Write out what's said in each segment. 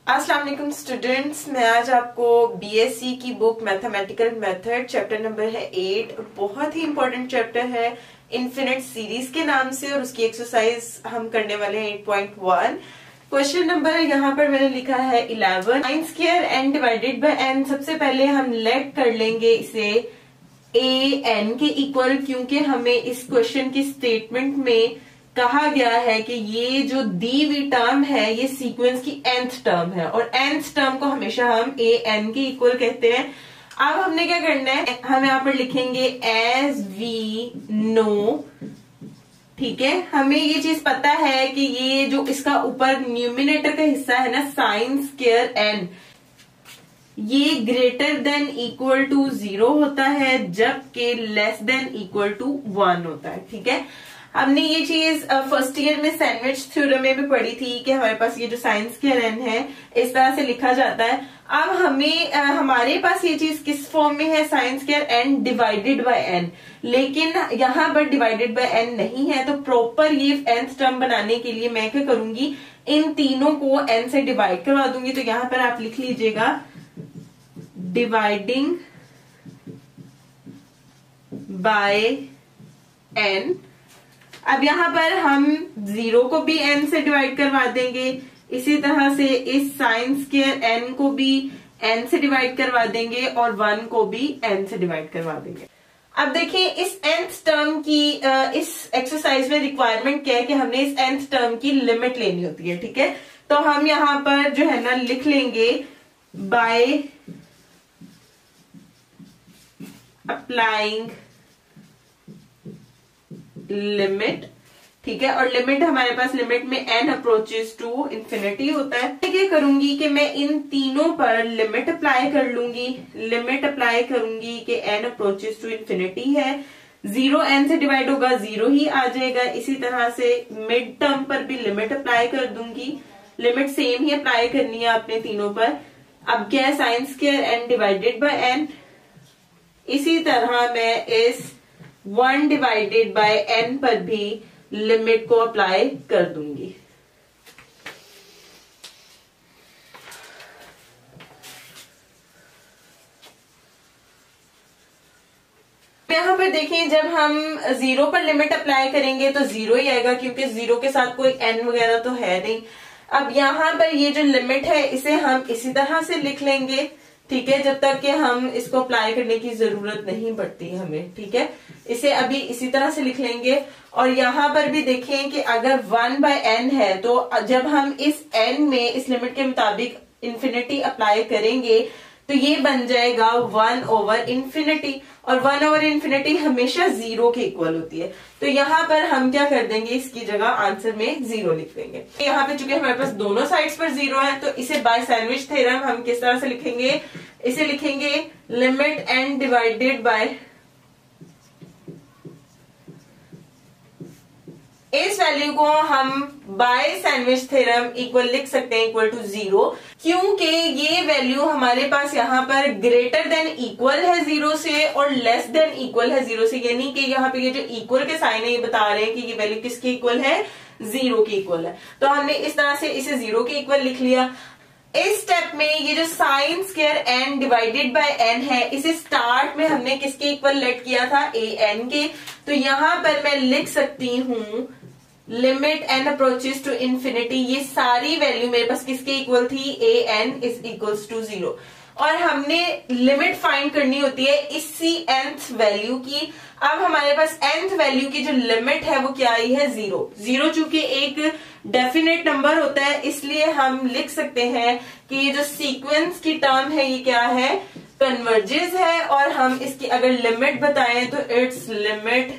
अस्सलाम वालेकुम स्टूडेंट्स, मैं आज आपको बीएससी की book mathematical method chapter number है 8, बहुत ही इंपॉर्टेंट चैप्टर है इन्फिनिट सीरीज के नाम से, और उसकी एक्सरसाइज हम करने वाले हैं 8.1। क्वेश्चन नंबर यहाँ पर मैंने लिखा है 11, sine square N divided by N. सबसे पहले हम लेट कर लेंगे इसे ए एन के इक्वल, क्योंकि हमें इस क्वेश्चन की स्टेटमेंट में कहा गया है कि ये जो दी हुई टर्म है ये सीक्वेंस की nth टर्म है, और nth टर्म को हमेशा हम ए एन के इक्वल कहते हैं। अब हमने क्या करना है, हम यहाँ पर लिखेंगे एज वी नो, ठीक है। हमें ये चीज पता है कि ये जो इसका ऊपर न्यूमिनेटर का हिस्सा है ना, साइन स्क्वायर एन, ये ग्रेटर देन इक्वल टू 0 होता है, जबकि लेस देन इक्वल टू 1 होता है, ठीक है। हमने ये चीज फर्स्ट ईयर में सैंडविच थ्योरम में भी पढ़ी थी कि हमारे पास ये जो साइन स्क्वायर एन है इस तरह से लिखा जाता है। अब हमें हमारे पास ये चीज किस फॉर्म में है, sine square N divided by N, लेकिन यहाँ पर डिवाइडेड बाय एन नहीं है। तो प्रॉपर ये nth टर्म बनाने के लिए मैं क्या करूंगी, इन तीनों को n से डिवाइड करवा दूंगी। तो यहाँ पर आप लिख लीजिएगा डिवाइडिंग बाय n। अब यहाँ पर हम 0 को भी n से डिवाइड करवा देंगे, इसी तरह से इस साइन स्क्वायर n को भी n से डिवाइड करवा देंगे, और 1 को भी n से डिवाइड करवा देंगे। अब देखिए इस nth टर्म की इस एक्सरसाइज में रिक्वायरमेंट क्या है कि हमने इस nth टर्म की लिमिट लेनी होती है, ठीक है। तो हम यहाँ पर जो है ना लिख लेंगे बाय अप्लाइंग लिमिट, ठीक है। और लिमिट हमारे पास लिमिट में n अप्रोचेस टू इंफिनिटी होता है। मैं क्या करूंगी कि मैं इन तीनों पर लिमिट अप्लाई कर लूंगी, लिमिट अप्लाई करूंगी कि n अप्रोचेस टू इंफिनिटी है, 0 n से डिवाइड होगा 0 ही आ जाएगा। इसी तरह से मिड टर्म पर भी लिमिट अप्लाई कर दूंगी, लिमिट सेम ही अप्लाई करनी है अपने तीनों पर। अब क्या है, sine square n divided by n। इसी तरह मैं इस 1 डिवाइडेड बाय n पर भी लिमिट को अप्लाई कर दूंगी। यहां पर देखें, जब हम 0 पर लिमिट अप्लाई करेंगे तो 0 ही आएगा, क्योंकि 0 के साथ कोई n वगैरह तो है नहीं। अब यहां पर ये जो लिमिट है इसे हम इसी तरह से लिख लेंगे, ठीक है, जब तक कि हम इसको अप्लाई करने की जरूरत नहीं पड़ती हमें, ठीक है। इसे अभी इसी तरह से लिख लेंगे। और यहाँ पर भी देखें कि अगर 1 बाय n है, तो जब हम इस n में इस लिमिट के मुताबिक इंफिनिटी अप्लाई करेंगे तो ये बन जाएगा 1 ओवर इंफिनिटी, और 1 ओवर इंफिनिटी हमेशा 0 के इक्वल होती है। तो यहाँ पर हम क्या कर देंगे, इसकी जगह आंसर में 0 लिख देंगे। यहाँ पे चूंकि हमारे पास दोनों साइड्स पर 0 है, तो इसे बाय सैंडविच थ्योरम हम किस तरह से लिखेंगे, इसे लिखेंगे लिमिट n डिवाइडेड बाय, इस वैल्यू को हम बाय सैंडविच थ्योरम इक्वल लिख सकते हैं इक्वल टू 0, क्योंकि ये वैल्यू हमारे पास यहाँ पर ग्रेटर देन इक्वल है 0 से और लेस देन इक्वल है 0 से, यानी कि यहाँ पे ये जो इक्वल के साइन है ये बता रहे हैं कि ये वैल्यू किसके इक्वल है, 0 के इक्वल है। तो हमने इस तरह से इसे 0 के इक्वल लिख लिया। इस स्टेप में ये जो sine square n divided by n है, इसे स्टार्ट में हमने किसके इक्वल लेट किया था, a n के। तो यहां पर मैं लिख सकती हूं limit n approaches to infinity, ये सारी वैल्यू मेरे पास किसके इक्वल थी, a n is equals to 0। और हमने लिमिट फाइंड करनी होती है इसी nth वैल्यू की। अब हमारे पास nth वैल्यू की जो लिमिट है वो क्या आई है, 0। 0 चूंकि एक डेफिनेट नंबर होता है, इसलिए हम लिख सकते हैं कि ये जो सीक्वेंस की टर्म है ये क्या है, कन्वर्जेस है। और हम इसकी अगर लिमिट बताएं तो it's limit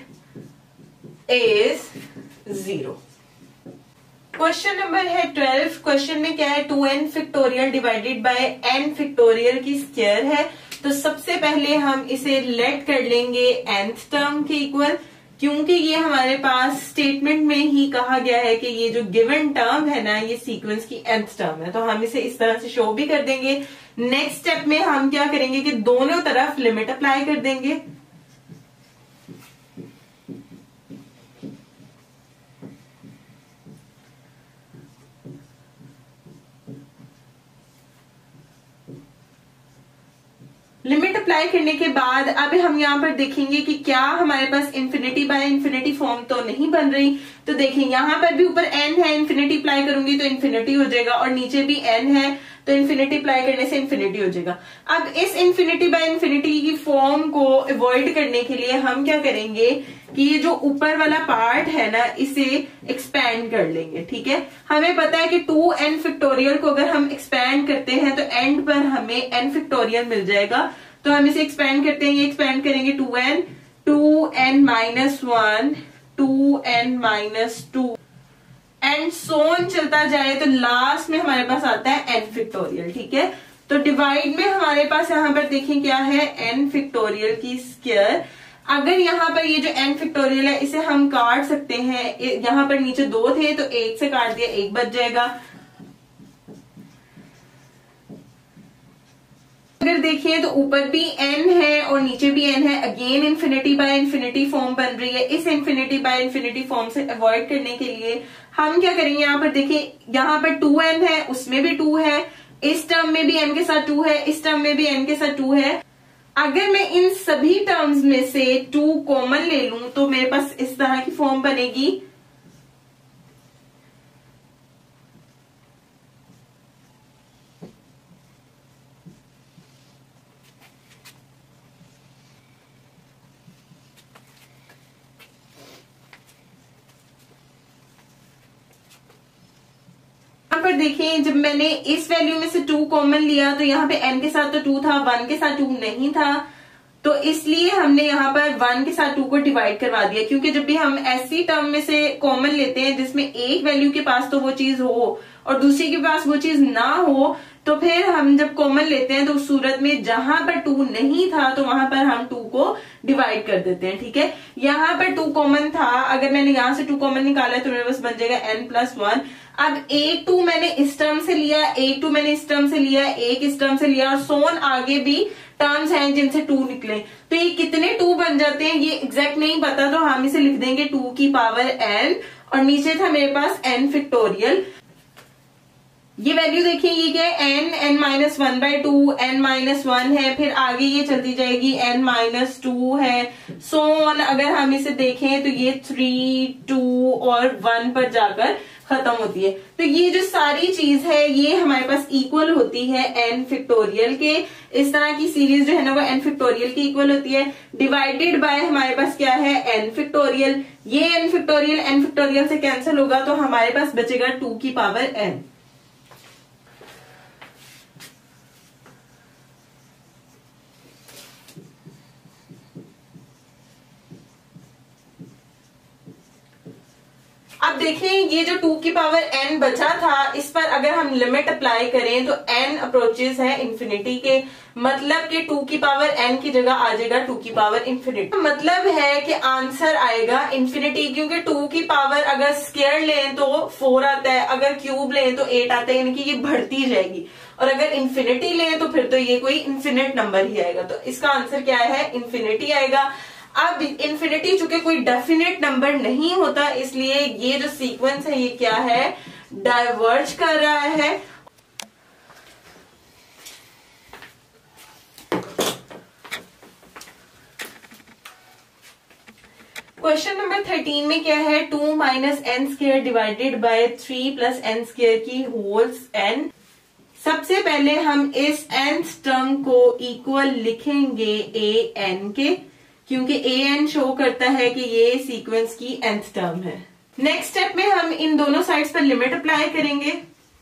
is 0। Question number है 12। क्वेश्चन में क्या है, 2n factorial divided by n factorial की स्क्वायर है। तो सबसे पहले हम इसे लेट कर लेंगे nth टर्म के इक्वल, क्योंकि ये हमारे पास स्टेटमेंट में ही कहा गया है कि ये जो गिवन टर्म है ना ये सीक्वेंस की nth टर्म है, तो हम इसे इस तरह से शो भी कर देंगे। नेक्स्ट स्टेप में हम क्या करेंगे कि दोनों तरफ लिमिट अप्लाई कर देंगे। अप्लाई करने के बाद अब हम यहाँ पर देखेंगे कि क्या हमारे पास इन्फिनिटी बाय इन्फिनिटी फॉर्म तो नहीं बन रही। तो देखिए यहाँ पर भी ऊपर n है, इन्फिनिटी अप्लाई करूंगी तो इन्फिनिटी हो जाएगा, और नीचे भी n है तो इन्फिनिटी अप्लाई करने से इन्फिनिटी हो जाएगा। अब इस इन्फिनिटी बाय इन्फिनिटी की फॉर्म को अवॉइड करने के लिए हम क्या करेंगे कि ये जो ऊपर वाला पार्ट है ना, इसे एक्सपैंड कर लेंगे। ठीक है, हमें पता है कि 2n फैक्टोरियल को अगर हम एक्सपैंड करते हैं तो एंड पर हमें n फैक्टोरियल मिल जाएगा। तो हम इसे एक्सपैंड करते हैं, ये एक्सपैंड करेंगे 2n minus 1, 2n minus 2 and सोन चलता जाए तो लास्ट में हमारे पास आता है n फैक्टोरियल। ठीक है, तो डिवाइड में हमारे पास यहाँ पर देखें क्या है, n फैक्टोरियल की स्क्वायर। अगर यहाँ पर ये जो n फैक्टोरियल है इसे हम काट सकते हैं, यहाँ पर नीचे 2 थे तो 1 से काट दिया, 1 बच जाएगा। अगर देखिए तो ऊपर भी n है और नीचे भी n है, again infinity by infinity form बन रही है। इस इन्फिनिटी बाय इन्फिनिटी फॉर्म से अवॉइड करने के लिए हम क्या करेंगे, यहाँ पर देखिए यहाँ पर 2n है, उसमें भी 2 है, इस टर्म में भी n के साथ 2 है, इस टर्म में भी n के साथ 2 है। अगर मैं इन सभी टर्म्स में से 2 कॉमन ले लूं तो मेरे पास इस तरह की फॉर्म बनेगी। यहाँ पर देखिए जब मैंने इस वैल्यू में से 2 कॉमन लिया तो यहाँ पे n के साथ तो 2 था, 1 के साथ 2 नहीं था, तो इसलिए हमने यहाँ पर 1 के साथ 2 को डिवाइड करवा दिया। क्योंकि जब भी हम ऐसी टर्म में से कॉमन लेते हैं जिसमें एक वैल्यू के पास तो वो चीज हो और दूसरी के पास वो चीज ना हो, तो फिर हम जब कॉमन लेते हैं तो उस सूरत में जहां पर 2 नहीं था तो वहां पर हम 2 को डिवाइड कर देते हैं। ठीक है, यहाँ पर 2 कॉमन था, अगर मैंने यहां से 2 कॉमन निकाला है तो मेरे पास बन जाएगा n+1। अब a2 मैंने इस टर्म से लिया, a2 मैंने इस टर्म से लिया, एक इस टर्म से लिया, और सोन आगे भी टर्म्स हैं जिनसे 2 निकले। तो ये कितने 2 बन जाते हैं ये एग्जैक्ट नहीं पता, तो हम इसे लिख देंगे 2 की पावर n, और नीचे था मेरे पास n फैक्टोरियल। ये वैल्यू देखिए ये क्या है, n-1/2, n-1 है, फिर आगे ये चलती जाएगी n-2 है, सोन अगर हम इसे देखें तो ये 3, 2 और 1 पर जाकर खत्म होती है। तो ये जो सारी चीज है ये हमारे पास इक्वल होती है n फैक्टोरियल के। इस तरह की सीरीज जो है ना वो n फैक्टोरियल की इक्वल होती है, डिवाइडेड बाय हमारे पास क्या है n फैक्टोरियल। ये n फैक्टोरियल से कैंसिल होगा तो हमारे पास बचेगा 2 की पावर n। अब देखें ये जो 2 की पावर n बचा था, इस पर अगर हम लिमिट अप्लाई करें तो n अप्रोचेस है इन्फिनिटी के, मतलब कि 2 की पावर n की जगह आ जाएगा 2 की पावर इन्फिनिटी। मतलब है कि आंसर आएगा इन्फिनिटी, क्योंकि 2 की पावर अगर स्क्वायर लें तो 4 आता है, अगर क्यूब लें तो 8 आता है, यानी कि ये बढ़ती जाएगी, और अगर इन्फिनिटी लें तो फिर तो ये कोई इन्फिनिट नंबर ही आएगा। तो इसका आंसर क्या है, इन्फिनिटी आएगा। अब इन्फिनिटी चूंकि कोई डेफिनेट नंबर नहीं होता, इसलिए ये जो सीक्वेंस है ये क्या है, डाइवर्ज कर रहा है। क्वेश्चन नंबर 13 में क्या है, 2 - n² डिवाइडेड बाय 3 + n² की होल्स n। सबसे पहले हम इस nth टर्म को इक्वल लिखेंगे an के, क्योंकि an शो करता है कि ये सीक्वेंस की nth टर्म है। नेक्स्ट स्टेप में हम इन दोनों साइड्स पर लिमिट अप्लाई करेंगे।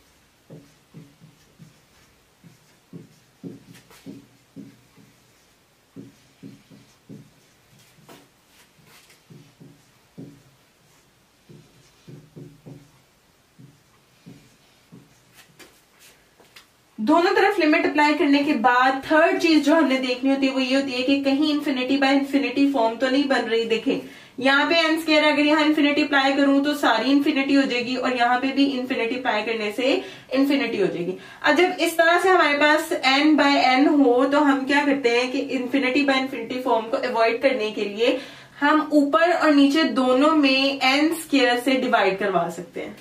दोनों तरफ लिमिट अप्लाई करने के बाद थर्ड चीज जो हमने देखनी होती है वो ये होती है कि कहीं इन्फिनिटी बाय इन्फिनिटी फॉर्म तो नहीं बन रही। देखें यहाँ पे n² अगर यहाँ इन्फिनिटी अप्लाई करूं तो सारी इन्फिनिटी हो जाएगी, और यहाँ पे भी इन्फिनिटी अप्लाई करने से इन्फिनिटी हो जाएगी। अब जब इस तरह से हमारे पास n/n हो तो हम क्या करते हैं कि इन्फिनिटी बाय इन्फिनिटी फॉर्म को अवॉइड करने के लिए हम ऊपर और नीचे दोनों में n² से डिवाइड करवा सकते हैं।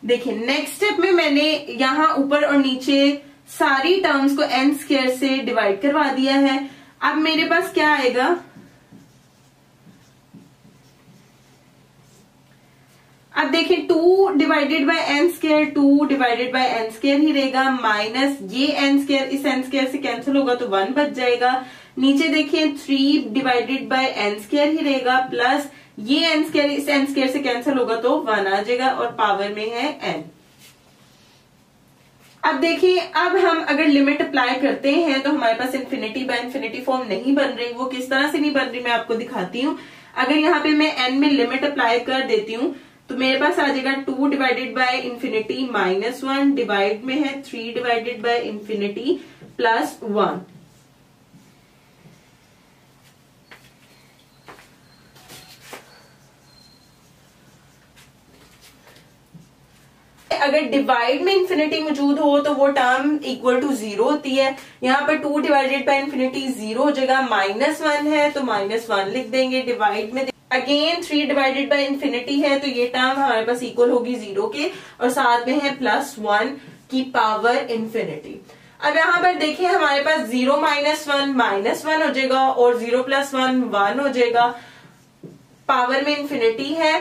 देखिए नेक्स्ट स्टेप में मैंने यहाँ ऊपर और नीचे सारी टर्म्स को n स्क्वायर से डिवाइड करवा दिया है। अब मेरे पास क्या आएगा, अब देखिए 2 divided by n square 2 divided by n square ही रहेगा, माइनस ये n स्क्वायर इस n स्क्वायर से कैंसिल होगा तो 1 बच जाएगा। नीचे देखिए 3 डिवाइडेड बाय n स्क्वायर ही रहेगा, प्लस ये n स्क्वायर इस n स्क्वायर से कैंसिल होगा तो 1 आ जाएगा और पावर में है n। अब देखिए अब हम अगर लिमिट अप्लाई करते हैं तो हमारे पास इन्फिनिटी बाय इन्फिनिटी फॉर्म नहीं बन रही। वो किस तरह से नहीं बन रही मैं आपको दिखाती हूँ। अगर यहाँ पे मैं n में लिमिट अप्लाई कर देती हूँ तो मेरे पास आ जाएगा 2 divided by infinity minus 1 divide में है 3 डिवाइडेड बाय इन्फिनिटी प्लस 1। अगर डिवाइड में इन्फिनिटी मौजूद हो तो वो टर्म इक्वल टू 0 होती है। यहाँ पर 2 डिवाइडेड बाय इन्फिनिटी 0 हो जाएगा, माइनस 1 है तो माइनस 1 लिख देंगे। डिवाइड में अगेन 3 डिवाइडेड बाय इन्फिनिटी है तो ये टर्म हमारे पास इक्वल होगी 0 के, और साथ में है प्लस 1 की पावर इन्फिनिटी। अब यहाँ पर देखिए हमारे पास 0 माइनस 1 माइनस 1 हो जाएगा और 0 प्लस 1 1 हो जाएगा, पावर में इन्फिनिटी है।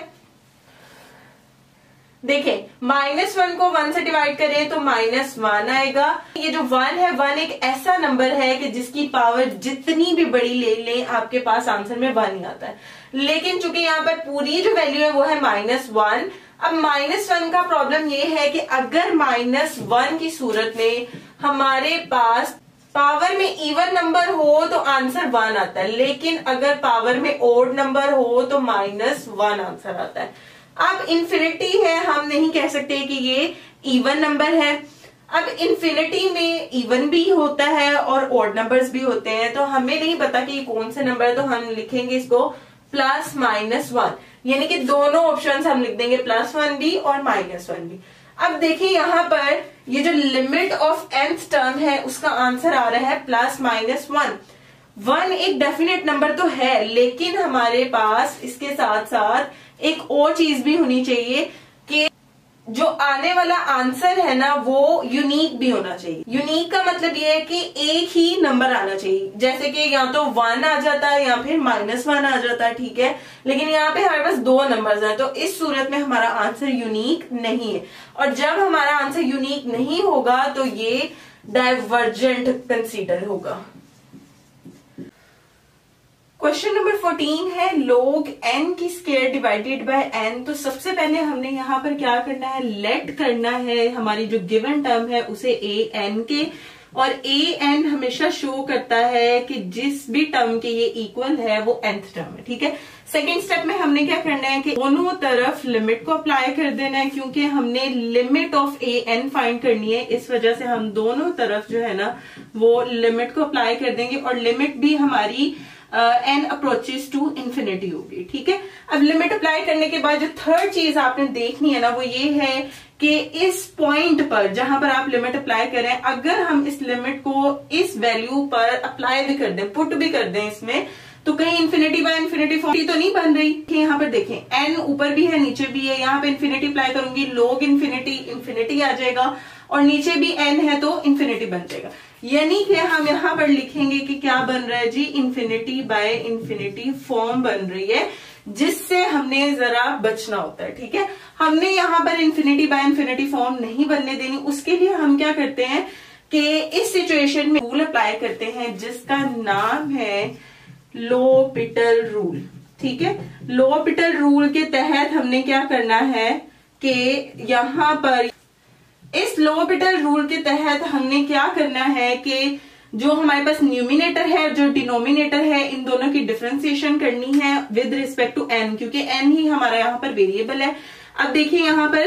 देखें माइनस 1 को 1 से डिवाइड करें तो माइनस 1 आएगा। ये जो 1 है 1 एक ऐसा नंबर है कि जिसकी पावर जितनी भी बड़ी ले लें आपके पास आंसर में 1 ही आता है, लेकिन चूंकि यहाँ पर पूरी जो वैल्यू है वो है माइनस 1। अब माइनस 1 का प्रॉब्लम ये है कि अगर माइनस 1 की सूरत में हमारे पास पावर में इवन नंबर हो तो आंसर 1 आता है, लेकिन अगर पावर में ओड नंबर हो तो माइनस 1 आंसर आता है। अब इन्फिनिटी है, हम नहीं कह सकते कि ये इवन नंबर है। अब इन्फिनिटी में इवन भी होता है और ऑड नंबर्स भी होते हैं, तो हमें नहीं पता कि ये कौन से नंबर है, तो हम लिखेंगे इसको प्लस माइनस 1, यानी कि दोनों ऑप्शंस हम लिख देंगे प्लस 1 भी और माइनस 1 भी। अब देखिए यहाँ पर ये जो लिमिट ऑफ nth टर्म है उसका आंसर आ रहा है प्लस माइनस 1। 1 एक डेफिनेट नंबर तो है, लेकिन हमारे पास इसके साथ साथ एक और चीज भी होनी चाहिए कि जो आने वाला आंसर है ना वो यूनिक भी होना चाहिए। यूनिक का मतलब ये है कि एक ही नंबर आना चाहिए, जैसे कि या तो 1 आ जाता है या फिर माइनस 1 आ जाता है, ठीक है, लेकिन यहाँ पे हमारे पास 2 नंबर्स हैं, तो इस सूरत में हमारा आंसर यूनिक नहीं है। और जब हमारा आंसर यूनिक नहीं होगा तो ये डाइवर्जेंट कंसीडर होगा। क्वेश्चन नंबर 14 है log n की स्क्वायर डिवाइडेड बाय n। तो सबसे पहले हमने यहाँ पर क्या करना है, लेट करना है हमारी जो गिवन टर्म है उसे a n के, और a n हमेशा शो करता है कि जिस भी टर्म के ये इक्वल है वो nth टर्म है, ठीक है। सेकेंड स्टेप में हमने क्या करना है कि दोनों तरफ लिमिट को अप्लाई कर देना है, क्योंकि हमने limit of a n find करनी है, इस वजह से हम दोनों तरफ जो है ना वो लिमिट को अप्लाई कर देंगे, और लिमिट भी हमारी n अप्रोचेस टू इन्फिनिटी होगी, ठीक है। अब लिमिट अप्लाई करने के बाद जो थर्ड चीज आपने देखनी है ना वो ये है कि इस पॉइंट पर जहां पर आप लिमिट अप्लाई करें, अगर हम इस लिमिट को इस वैल्यू पर अप्लाई भी कर दें, पुट भी कर दें इसमें, तो कहीं इन्फिनिटी बाय इन्फिनिटी फॉर्म तो नहीं बन रही। यहाँ पर देखें n ऊपर भी है नीचे भी है, यहाँ पे इन्फिनिटी अप्लाई करूंगी log इन्फिनिटी इन्फिनिटी आ जाएगा, और नीचे भी n है तो इन्फिनिटी बन जाएगा। यानी कि हम यहाँ पर लिखेंगे कि क्या बन रहा है जी, इन्फिनिटी बाय इन्फिनिटी फॉर्म बन रही है, जिससे हमने जरा बचना होता है, ठीक है। हमने यहाँ पर इन्फिनिटी बाय इन्फिनिटी फॉर्म नहीं बनने देनी। उसके लिए हम क्या करते हैं कि इस सिचुएशन में रूल अप्लाई करते हैं जिसका नाम है लोपिटल रूल, ठीक है। लोपिटल रूल के तहत हमने क्या करना है कि यहाँ पर इस लोपिटल रूल के तहत हमने क्या करना है कि जो हमारे पास न्यूमिनेटर है जो डिनोमिनेटर है, इन दोनों की डिफरेंशिएशन करनी है विद रिस्पेक्ट टू n, क्योंकि n ही हमारा यहाँ पर वेरिएबल है। अब देखिए यहाँ पर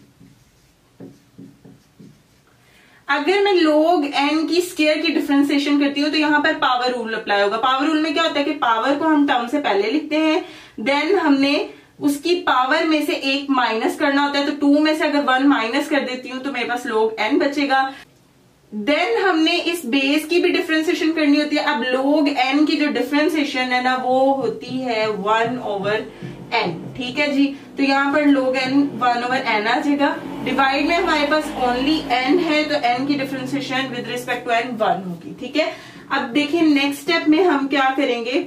अगर मैं log n की स्क्वायर की डिफरेंशिएशन करती हूँ तो यहाँ पर पावर रूल अप्लाई होगा। पावर रूल में क्या होता है कि पावर को हम टर्म से पहले लिखते हैं, देन हमने उसकी पावर में से एक माइनस करना होता है, तो 2 में से अगर 1 माइनस कर देती हूँ तो मेरे पास log n बचेगा। देन हमने इस बेस की भी डिफरेंशिएशन करनी होती है। अब log n की जो डिफरेंशिएशन है ना वो होती है 1/n, ठीक है जी। तो यहाँ पर log n 1/n आ जाएगा। डिवाइड में हमारे पास ओनली n है, तो n की differentiation with respect to n 1 होगी। ठीक है, अब देखिए नेक्स्ट स्टेप में हम क्या करेंगे,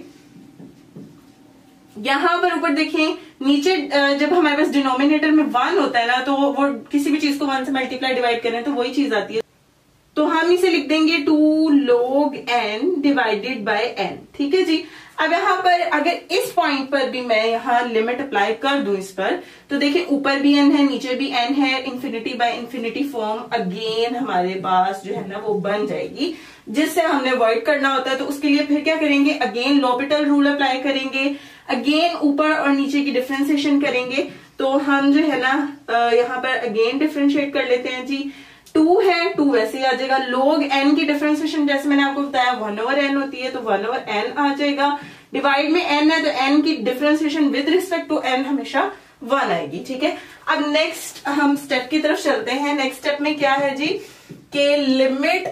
यहां पर ऊपर देखें नीचे जब हमारे पास डिनोमिनेटर में 1 होता है ना, तो वो किसी भी चीज को 1 से मल्टीप्लाई डिवाइड करें तो वही चीज आती है। तो हम इसे लिख देंगे 2 log n divided by n। ठीक है जी, अब यहाँ पर अगर इस पॉइंट पर भी मैं यहाँ लिमिट अप्लाई कर दूं इस पर, तो देखिए ऊपर भी n है नीचे भी n है, infinity by infinity form again हमारे पास जो है ना वो बन जाएगी, जिससे हमने अवॉइड करना होता है। तो उसके लिए फिर क्या करेंगे, अगेन l'Hopital रूल अप्लाई करेंगे, अगेन ऊपर और नीचे की डिफ्रेंसिएशन करेंगे। तो हम जो है ना यहाँ पर अगेन डिफ्रेंशिएट कर लेते हैं जी। 2 है, 2 वैसे ही आ जाएगा। log n की डिफरेंशिएशन जैसे मैंने आपको बताया 1/n होती है, तो 1/n आ जाएगा। डिवाइड में n है, तो n की differentiation with respect to n हमेशा 1 आएगी। ठीक है, अब नेक्स्ट हम स्टेप की तरफ चलते हैं। नेक्स्ट स्टेप में क्या है जी, कि limit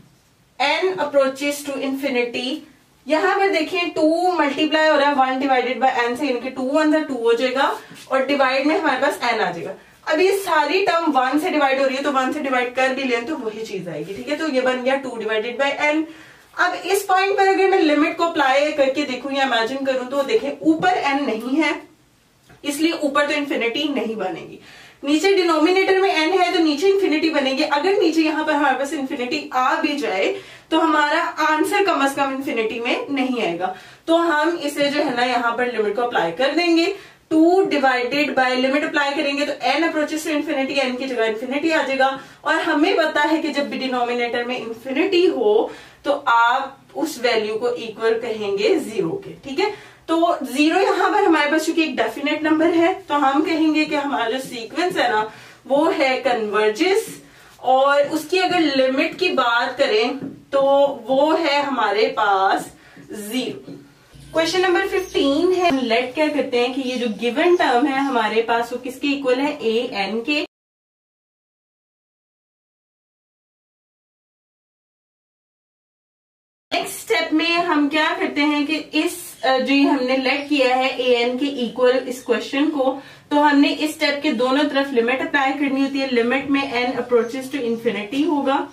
n approaches to infinity. यहां पर देखिए 2 मल्टीप्लाई हो रहा है 1 डिवाइडेड बाय n से, इनके 2 1 2 हो जाएगा और डिवाइड में हमारे पास n आ जाएगा। अब ये सारी टर्म 1 से डिवाइड हो रही है, तो 1 से डिवाइड कर भी लें तो वही चीज आएगी। ठीक है, तो ये बन गया 2 डिवाइडेड बाय n। अब इस पॉइंट पर अगर मैं लिमिट को अप्लाई करके देखूं या इमेजिन करूं, तो देखें ऊपर n नहीं है, इसलिए ऊपर तो इन्फिनिटी नहीं बनेगी। नीचे डिनोमिनेटर में n है, तो नीचे इन्फिनिटी बनेगी। अगर नीचे यहाँ पर हमारे पास इन्फिनिटी आ भी जाए, तो हमारा आंसर कम से कम इन्फिनिटी में नहीं आएगा। तो हम इसे जो है ना यहाँ पर लिमिट को अप्लाई कर देंगे। 2 डिवाइडेड बाय लिमिट अप्लाई करेंगे तो n approaches to infinity, n की जगह इन्फिनिटी आ जाएगा। और हमें पता है कि जब भी डिनोमिनेटर में इन्फिनिटी हो तो आप उस वैल्यू को इक्वल कहेंगे 0 के। ठीक है, तो 0 यहां पर हमारे पास चूंकि एक डेफिनेट नंबर है, तो हम कहेंगे कि हमारा जो सीक्वेंस है ना वो है कन्वर्जेस। और उसकी अगर लिमिट की बात करें तो वो है हमारे पास 0। क्वेश्चन नंबर 15 है, लेट क्या करते हैं कि ये जो गिवन टर्म है हमारे पास वो किसके इक्वल है, a n के। नेक्स्ट स्टेप में हम क्या करते हैं कि इस जो हमने लेट किया है a n के इक्वल इस क्वेश्चन को, तो हमने इस स्टेप के दोनों तरफ लिमिट अप्लाई करनी होती है। लिमिट में n अप्रोचेस टू इन्फिनिटी होगा।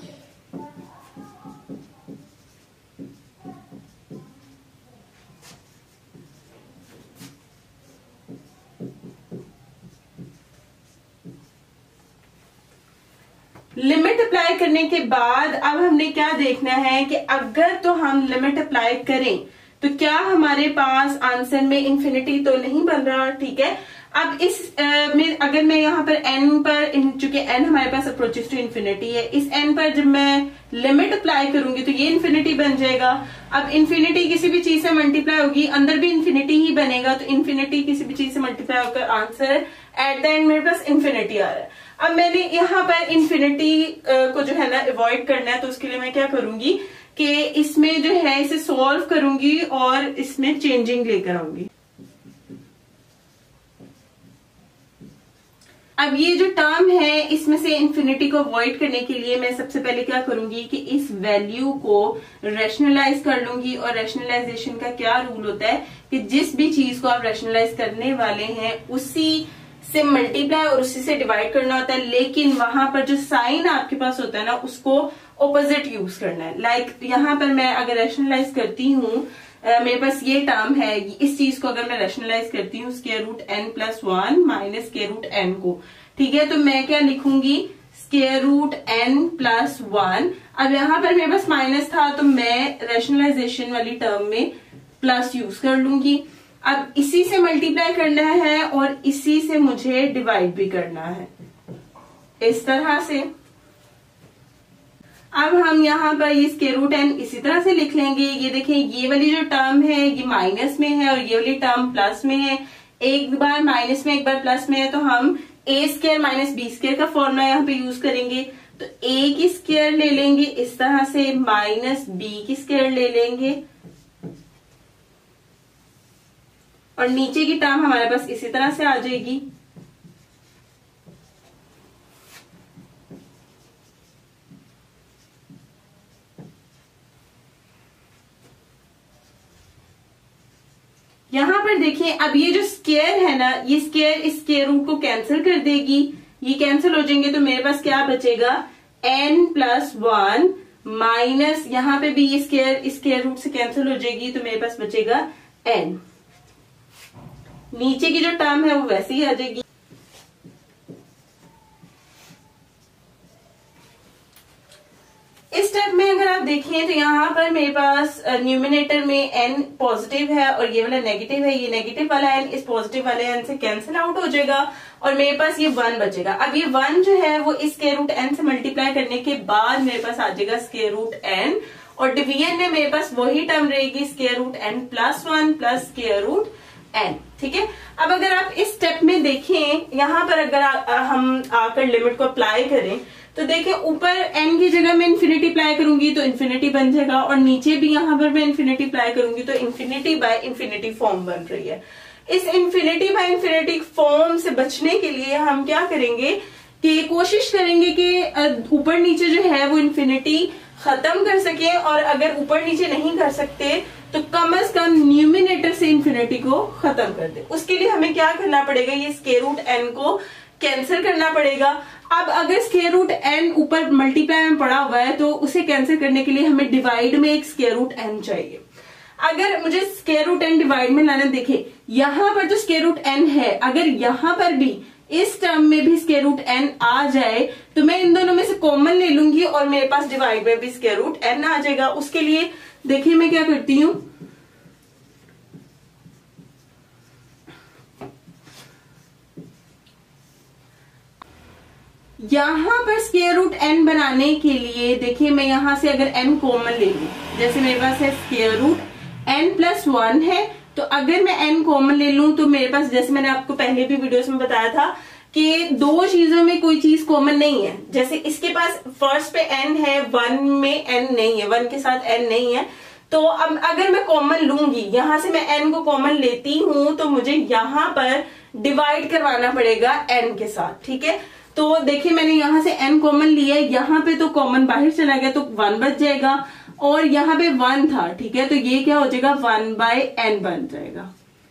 लिमिट अप्लाई करने के बाद अब हमने क्या देखना है कि अगर तो हम लिमिट अप्लाई करें तो क्या हमारे पास आंसर में इन्फिनिटी तो नहीं बन रहा। ठीक है, अब इस में अगर मैं यहाँ पर n पर, चूंकि n हमारे पास अप्रोचेस टू इन्फिनिटी है, इस n पर जब मैं लिमिट अप्लाई करूंगी तो ये इन्फिनिटी बन जाएगा। अब इन्फिनिटी किसी भी चीज से मल्टीप्लाई होगी, अंदर भी इन्फिनिटी ही बनेगा, तो इन्फिनिटी किसी भी चीज से मल्टीप्लाई होकर आंसर एट द एंड मेरे पास इन्फिनिटी आ रहा है। अब मैंने यहाँ पर इन्फिनिटी को जो है ना अवॉइड करना है, तो उसके लिए मैं क्या करूंगी कि इसमें जो है इसे सॉल्व करूंगी और इसमें चेंजिंग लेकर आऊंगी। अब ये जो टर्म है इसमें से इन्फिनिटी को अवॉइड करने के लिए मैं सबसे पहले क्या करूंगी कि इस वैल्यू को रैशनलाइज कर लूंगी। और रैशनलाइजेशन का क्या रूल होता है कि जिस भी चीज को आप रैशनलाइज करने वाले हैं उसी से मल्टीप्लाई और उसी से डिवाइड करना होता है, लेकिन वहां पर जो साइन आपके पास होता है ना उसको ऑपोजिट यूज करना है। लाइक यहाँ पर मैं अगर रैशनलाइज करती हूँ, मेरे पास ये टर्म है, इस चीज को अगर मैं रैशनलाइज करती हूँ square root n plus 1 minus square root n को, ठीक है, तो मैं क्या लिखूंगी स्क्वायर रूट n प्लस 1। अब यहाँ पर मेरे पास माइनस था तो मैं रैशनलाइजेशन वाली टर्म में प्लस यूज कर लूंगी। अब इसी से मल्टीप्लाई करना है और इसी से मुझे डिवाइड भी करना है इस तरह से। अब हम यहाँ पर ये स्क्वायर रूट n इसी तरह से लिख लेंगे। ये देखें ये वाली जो टर्म है ये माइनस में है और ये वाली टर्म प्लस में है। एक बार माइनस में एक बार प्लस में है तो हम a square minus B square का फॉर्मूला यहाँ पे यूज करेंगे। तो a की स्क्वायर ले लेंगे इस तरह से, माइनस b की स्क्वायर ले लेंगे और नीचे की टर्म हमारे पास इसी तरह से आ जाएगी। यहां पर देखिए अब ये जो स्क्वायर है ना, ये स्क्वायर इस स्क्वायर रूट को कैंसिल कर देगी, ये कैंसिल हो जाएंगे तो मेरे पास क्या बचेगा, n+1 माइनस यहाँ पे भी ये स्क्वायर रूट से कैंसिल हो जाएगी तो मेरे पास बचेगा n। नीचे की जो टर्म है वो वैसे ही आ जाएगी। इस स्टेप में अगर आप देखें तो यहाँ पर मेरे पास न्यूमिनेटर में n पॉजिटिव है और ये वाला नेगेटिव है। ये नेगेटिव वाला n इस पॉजिटिव वाले n से कैंसिल आउट हो जाएगा और मेरे पास ये 1 बचेगा। अब ये 1 जो है वो इस स्क्वायर रूट n से मल्टीप्लाई करने के बाद मेरे पास आ जाएगा स्क्वायर रूट n और डिवीजन में मेरे पास वही टर्म रहेगी square root n+1 plus square root n। ठीक है, अब अगर आप इस स्टेप में देखें, यहाँ पर अगर हम आकर लिमिट को अप्लाई करें तो देखें ऊपर n की जगह मैं इन्फिनिटी अप्लाई करूंगी तो इन्फिनिटी बन जाएगा और नीचे भी यहाँ पर मैं इन्फिनिटी अप्लाई करूंगी तो इन्फिनिटी बाय इन्फिनिटी फॉर्म बन रही है। इस इन्फिनिटी बाय इन्फिनिटी फॉर्म से बचने के लिए हम क्या करेंगे कि कोशिश करेंगे कि ऊपर नीचे जो है वो इन्फिनिटी खत्म कर सके और अगर ऊपर नीचे नहीं कर सकते तो कम से कम न्यूमिनेटर से इन्फिनिटी को खत्म कर दे। उसके लिए हमें क्या करना पड़ेगा, ये स्क्वायर रूट n को कैंसिल करना पड़ेगा। अब अगर स्क्वायर रूट n ऊपर मल्टीप्लाई में पड़ा हुआ है तो उसे कैंसिल करने के लिए हमें डिवाइड में एक स्क्वायर रूट n चाहिए। अगर मुझे स्क्वायर रूट n डिवाइड में लाना, देखे यहाँ पर तो स्क्वायर रूट n है, अगर यहाँ पर भी इस टर्म में भी स्क्वायर रूट n आ जाए तो मैं इन दोनों में से कॉमन ले लूंगी और मेरे पास डिवाइड में भी स्क्वायर रूट n आ जाएगा। उसके लिए देखिए मैं क्या करती हूं, यहां पर स्क्वायर रूट n बनाने के लिए देखिए मैं यहां से अगर n कॉमन ले लूं, जैसे मेरे पास है स्क्वायर रूट n+1 है तो अगर मैं n कॉमन ले लूं तो मेरे पास, जैसे मैंने आपको पहले भी वीडियोस में बताया था कि दो चीजों में कोई चीज कॉमन नहीं है। जैसे इसके पास फर्स्ट पे n है, 1 में n नहीं है, 1 के साथ n नहीं है, तो अब अगर मैं कॉमन लूंगी, यहां से मैं n को कॉमन लेती हूं तो मुझे यहां पर डिवाइड करवाना पड़ेगा n के साथ। ठीक है, तो देखिए मैंने यहां से n कॉमन लिया है, यहाँ पे तो कॉमन बाहर चला गया तो 1 बच जाएगा और यहाँ पे 1 था। ठीक है, तो ये क्या हो जाएगा, 1/n बन जाएगा।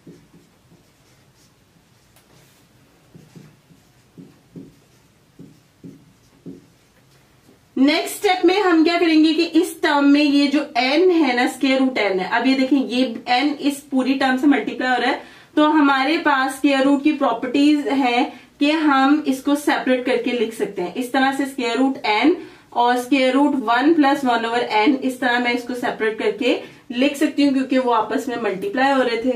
नेक्स्ट स्टेप में हम क्या करेंगे कि इस टर्म में ये जो n है ना, स्क्वायर रूट n है, अब ये देखें ये n इस पूरी टर्म से मल्टीप्लाई हो रहा है तो हमारे पास स्क्वायर रूट की प्रॉपर्टीज है कि हम इसको सेपरेट करके लिख सकते हैं। इस तरह से स्क्वायर रूट n और स्क्वायर रूट 1+1/n, इस तरह मैं इसको सेपरेट करके लिख सकती हूँ क्योंकि वो आपस में मल्टीप्लाई हो रहे थे।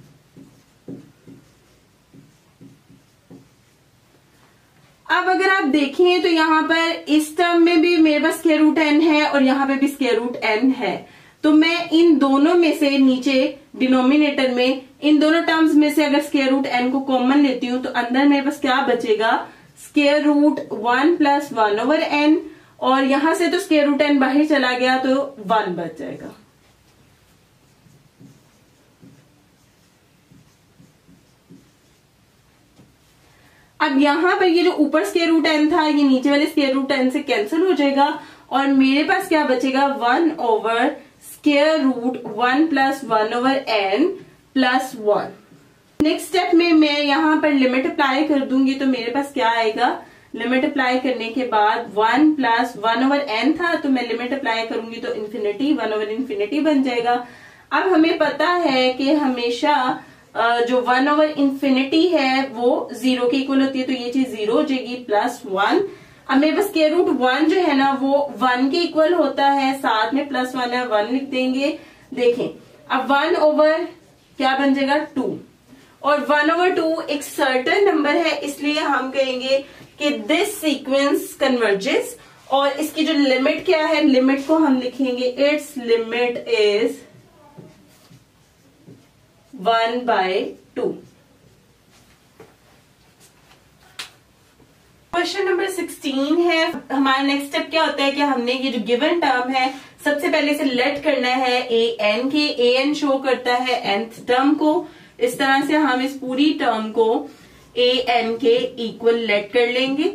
अब अगर आप देखें तो यहाँ पर इस टर्म में भी मेरे पास स्क्वायर रूट n है और यहाँ पे भी स्क्वायर रूट n है, तो मैं इन दोनों में से नीचे डिनोमिनेटर में इन दोनों टर्म्स में से अगर स्क्वायर रूट n को कॉमन लेती हूँ तो अंदर मेरे पास क्या बचेगा, स्क्वायर रूट 1+1/n और यहां से तो स्क्वायर रूट n बाहर चला गया तो 1 बच जाएगा। अब यहां पर ये जो ऊपर स्क्वायर रूट n था ये नीचे वाले स्क्वायर रूट n से कैंसिल हो जाएगा और मेरे पास क्या बचेगा, 1/√1+1/n+1। नेक्स्ट स्टेप में मैं यहां पर लिमिट अप्लाई कर दूंगी तो मेरे पास क्या आएगा, लिमिट अप्लाई करने के बाद 1+1/n था तो मैं लिमिट अप्लाई करूंगी तो इन्फिनिटी 1/∞ बन जाएगा। अब हमें पता है कि हमेशा जो 1/∞ है वो 0 के इक्वल होती है तो ये चीज 0 हो जाएगी, +1। अब मेरे पास स्क्वायर रूट 1 जो है ना वो 1 के इक्वल होता है, साथ में +1 है, 1 लिख देंगे। देखें अब 1/, क्या बन जाएगा, 2 और 1/2 एक सर्टेन नंबर है इसलिए हम कहेंगे कि दिस सीक्वेंस कन्वर्जेस और इसकी जो लिमिट क्या है, लिमिट को हम लिखेंगे it's limit is 1/2। Question number 16 है। हमारा नेक्स्ट स्टेप क्या होता है कि हमने ये जो गिवन टर्म है सबसे पहले से लेट करना है an के, an शो करता है nth टर्म को, इस तरह से हम इस पूरी टर्म को an के इक्वल लेट कर लेंगे।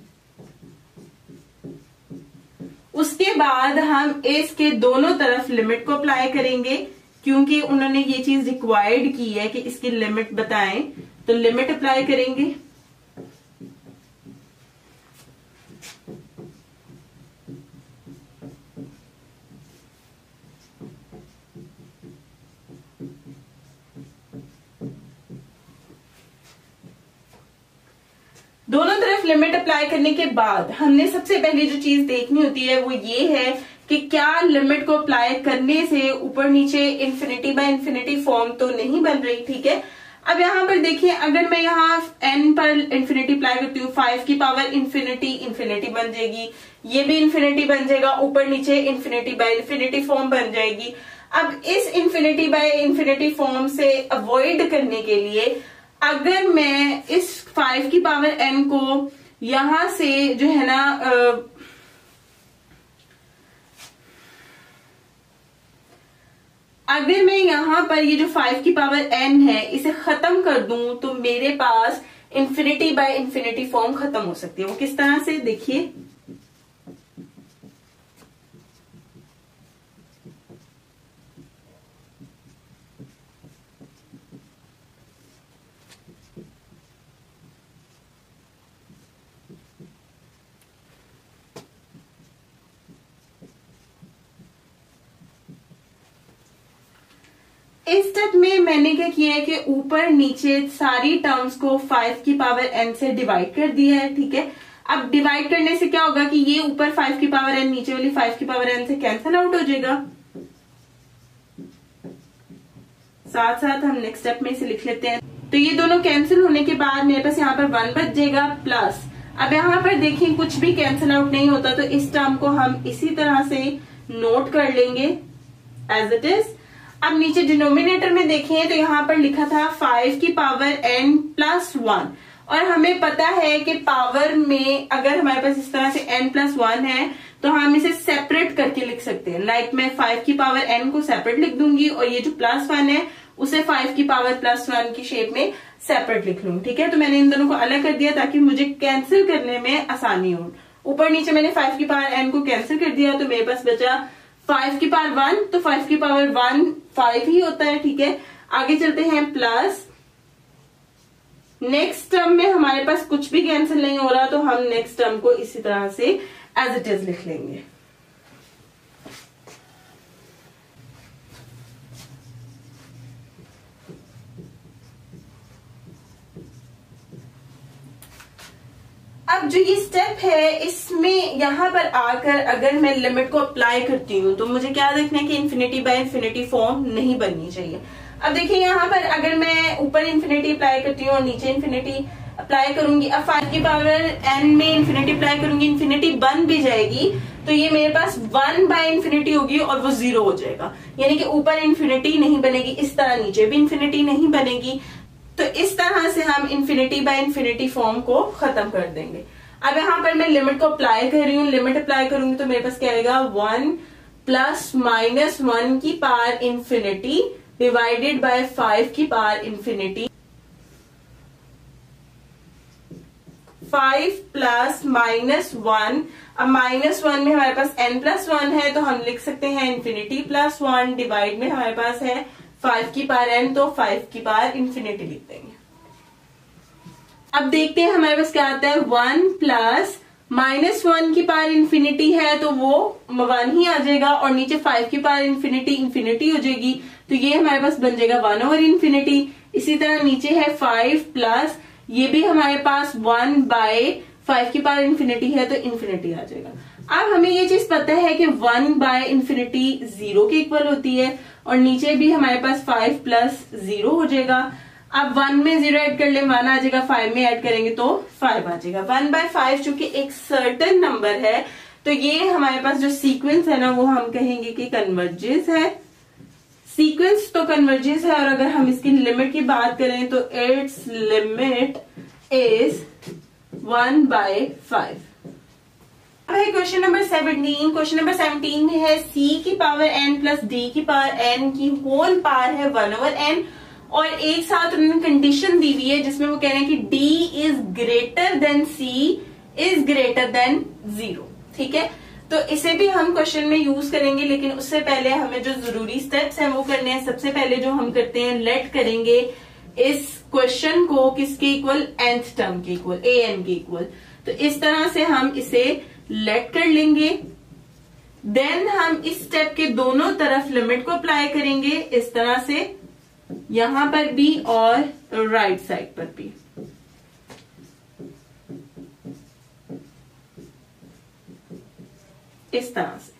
उसके बाद हम इसके दोनों तरफ लिमिट को अप्लाई करेंगे क्योंकि उन्होंने ये चीज रिक्वायर्ड की है कि इसकी लिमिट बताएं, तो लिमिट अप्लाई करेंगे। तरफ लिमिट अप्लाई करने के बाद हमने सबसे पहले जो चीज देखनी होती है वो ये है कि क्या लिमिट को अप्लाई करने से ऊपर नीचे इन्फिनिटी बाय इन्फिनिटी फॉर्म तो नहीं बन रही। ठीक है, अब यहाँ पर देखिए, अगर मैं यहाँ n पर इन्फिनिटी अप्लाई करती हूँ, 5 की पावर इन्फिनिटी इन्फिनिटी बन जाएगी, ये भी इन्फिनिटी बन जाएगा, ऊपर नीचे इन्फिनिटी बाय इन्फिनिटी फॉर्म बन जाएगी। अब इस इन्फिनिटी बाय इन्फिनिटी फॉर्म से अवॉइड करने के लिए अगर मैं इस 5 की पावर n को यहां से जो है ना अगर मैं यहां पर ये जो 5 की पावर n है इसे खत्म कर दूं तो मेरे पास इन्फिनिटी बाय इन्फिनिटी फॉर्म खत्म हो सकती है। वो किस तरह से, देखिए, इस स्टेप में मैंने क्या किया है कि ऊपर नीचे सारी टर्म्स को 5 की पावर n से डिवाइड कर दिया है। ठीक है, अब डिवाइड करने से क्या होगा कि ये ऊपर 5 की पावर n नीचे वाली 5 की पावर n से कैंसिल आउट हो जाएगा। साथ साथ हम नेक्स्ट स्टेप में इसे लिख लेते हैं। तो ये दोनों कैंसिल होने के बाद मेरे पास यहाँ पर 1 बच जाएगा प्लस, अब यहाँ पर देखिए कुछ भी कैंसिल आउट नहीं होता, तो इस टर्म को हम इसी तरह से नोट कर लेंगे एज इट इज। अब नीचे डिनोमिनेटर में देखें तो यहाँ पर लिखा था 5 की पावर n प्लस 1, और हमें पता है कि पावर में अगर हमारे पास इस तरह से n प्लस 1 है तो हम इसे सेपरेट करके लिख सकते हैं। लाइक मैं 5 की पावर n को सेपरेट लिख दूंगी और ये जो प्लस 1 है उसे 5 की पावर प्लस 1 की शेप में सेपरेट लिख लूंगी। ठीक है, तो मैंने इन दोनों को अलग कर दिया ताकि मुझे कैंसिल करने में आसानी हो। ऊपर नीचे मैंने 5 की पावर n को कैंसिल कर दिया तो मेरे पास बचा 5 की पावर 1, तो 5 की पावर 1 5 ही होता है। ठीक है, आगे चलते हैं प्लस, नेक्स्ट टर्म में हमारे पास कुछ भी कैंसिल नहीं हो रहा तो हम नेक्स्ट टर्म को इसी तरह से एज इट इज लिख लेंगे। अब जो ये स्टेप है इसमें यहाँ पर आकर अगर मैं लिमिट को अप्लाई करती हूँ तो मुझे क्या देखना है कि इन्फिनिटी बाय इन्फिनिटी फॉर्म नहीं बननी चाहिए। अब देखिए यहाँ पर अगर मैं ऊपर इन्फिनिटी अप्लाई करती हूँ और नीचे इन्फिनिटी अप्लाई करूंगी, अब 5 की पावर n में इन्फिनिटी अप्लाई करूंगी, इन्फिनिटी बन भी जाएगी तो ये मेरे पास 1 बाय इन्फिनिटी होगी और वो 0 हो जाएगा, यानी कि ऊपर इन्फिनिटी नहीं बनेगी, इस तरह नीचे भी इन्फिनिटी नहीं बनेगी। तो इस तरह से हम इन्फिनिटी बाय इन्फिनिटी फॉर्म को खत्म कर देंगे। अब यहाँ पर मैं लिमिट को अप्लाई कर रही हूँ, लिमिट अप्लाई करूंगी तो मेरे पास क्या आएगा 1 प्लस माइनस 1 की पावर इन्फिनिटी डिवाइडेड बाय 5 की पावर इन्फिनिटी, 5 प्लस माइनस 1। अब माइनस 1 में हमारे पास n प्लस 1 है तो हम लिख सकते हैं इन्फिनिटी प्लस 1 डिवाइड में हमारे पास है 5 की पावर n, तो 5 की पावर इन्फिनिटी लिख देंगे। अब देखते हैं हमारे पास क्या आता है, 1 प्लस माइनस 1 की पावर इन्फिनिटी है तो वो 1 ही आ जाएगा, और नीचे 5 की पावर इन्फिनिटी इन्फिनिटी हो जाएगी तो ये हमारे पास बन जाएगा 1 ओवर इन्फिनिटी। इसी तरह नीचे है 5 प्लस, ये भी हमारे पास 1 बाय 5 की पावर इन्फिनिटी है तो इन्फिनिटी आ जाएगा। अब हमें ये चीज पता है कि 1 बाय इन्फिनिटी 0 के इक्वल होती है, और नीचे भी हमारे पास 5 प्लस 0 हो जाएगा। अब 1 में 0 ऐड कर ले 1 आ जाएगा, 5 में ऐड करेंगे तो 5 आ जाएगा। 1 बाय 5 चूंकि एक सर्टेन नंबर है तो ये हमारे पास जो सीक्वेंस है ना वो हम कहेंगे कि कन्वर्जेस है। सीक्वेंस तो कन्वर्जेस है, और अगर हम इसकी लिमिट की बात करें तो इट्स लिमिट इज 1 बाय 5। अब है क्वेश्चन नंबर 17। क्वेश्चन नंबर 17 में है c की पावर n प्लस d की पावर n की होल पावर है 1 ओवर n, और एक साथ उन्होंने कंडीशन दी हुई है जिसमें वो कह रहे हैं कि d is greater than c is greater than 0। ठीक है, तो इसे भी हम क्वेश्चन में यूज करेंगे, लेकिन उससे पहले हमें जो जरूरी स्टेप्स हैं वो करने हैं। सबसे पहले जो हम करते हैं, लेट करेंगे इस क्वेश्चन को किसके इक्वल, nth टर्म के इक्वल, an के इक्वल। तो इस तरह से हम इसे लेट कर लेंगे। देन हम इस स्टेप के दोनों तरफ लिमिट को अप्लाई करेंगे इस तरह से, यहां पर भी और राइट साइड पर भी। इस तरह से।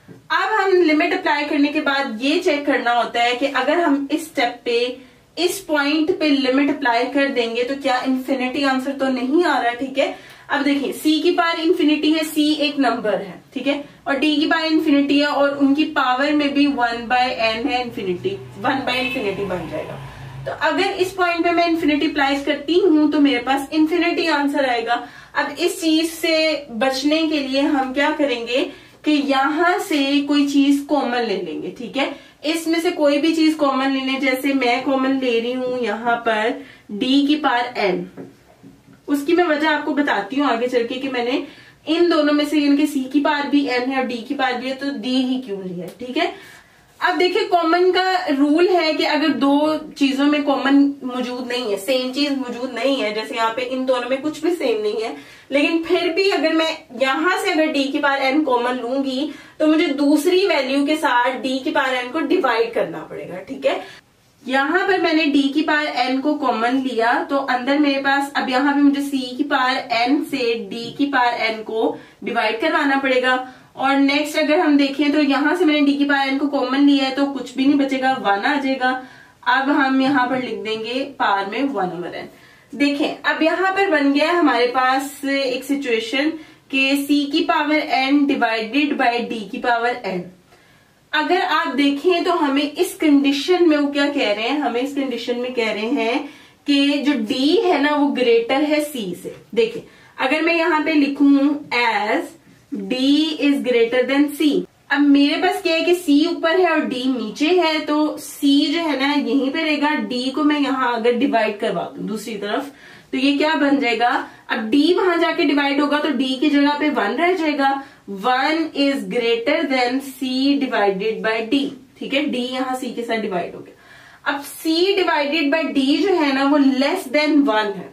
अब हम लिमिट अप्लाई करने के बाद ये चेक करना होता है कि अगर हम इस स्टेप पे इस पॉइंट पे लिमिट अप्लाई कर देंगे तो क्या इन्फिनिटी आंसर तो नहीं आ रहा, ठीक है। अब देखिए c की पावर इन्फिनिटी है, c एक नंबर है, ठीक है, और d की पावर इन्फिनिटी है और उनकी पावर में भी 1/n है, इन्फिनिटी 1/इन्फिनिटी बन जाएगा। तो अगर इस पॉइंट पे मैं इन्फिनिटी अप्लाई करती हूं तो मेरे पास इन्फिनिटी आंसर आएगा। अब इस चीज से बचने के लिए हम क्या करेंगे कि यहां से कोई चीज कॉमन ले लेंगे, ठीक है। इसमें से कोई भी चीज कॉमन ले लें, जैसे मैं कॉमन ले रही हूं यहाँ पर d की पावर n। उसकी मैं वजह आपको बताती हूँ आगे चल के कि मैंने इन दोनों में से इनके c की पावर भी n है और d की पावर भी है, तो d ही क्यों लिया, ठीक है। अब देखिए कॉमन का रूल है कि अगर दो चीजों में कॉमन मौजूद नहीं है, सेम चीज मौजूद नहीं है, जैसे यहाँ पे इन दोनों में कुछ भी सेम नहीं है, लेकिन फिर भी अगर मैं यहां से अगर d की पावर n कॉमन लूंगी तो मुझे दूसरी वैल्यू के साथ d की पावर n को डिवाइड करना पड़ेगा, ठीक है। यहां पर मैंने d की पावर n को कॉमन लिया तो अंदर मेरे पास अब यहाँ पे मुझे c की पावर n से d की पावर n को डिवाइड करवाना पड़ेगा। और नेक्स्ट अगर हम देखें तो यहां से मैंने d की पावर n को कॉमन लिया है तो कुछ भी नहीं बचेगा, 1 आ जाएगा। अब हम यहाँ पर लिख देंगे पावर में 1/n। देखें अब यहाँ पर बन गया हमारे पास एक सिचुएशन कि c की power n divided by d की पावर n। अगर आप देखें तो हमें इस कंडीशन में वो क्या कह रहे हैं, हमें इस कंडीशन में कह रहे हैं कि जो d है ना वो ग्रेटर है c से। देखिए अगर मैं यहाँ पे लिखूं as d is greater than c, अब मेरे पास क्या है कि c ऊपर है और d नीचे है, तो c जो है ना यहीं पे रहेगा। d को मैं यहाँ अगर डिवाइड करवा दूं दूसरी तरफ तो ये क्या बन जाएगा, अब d वहां जाके डिवाइड होगा तो d की जगह पे 1 रह जाएगा। 1 is greater than c divided by d, ठीक है, d यहाँ c के साथ डिवाइड हो गया। अब c डिवाइडेड बाय d जो है ना वो लेस देन 1 है।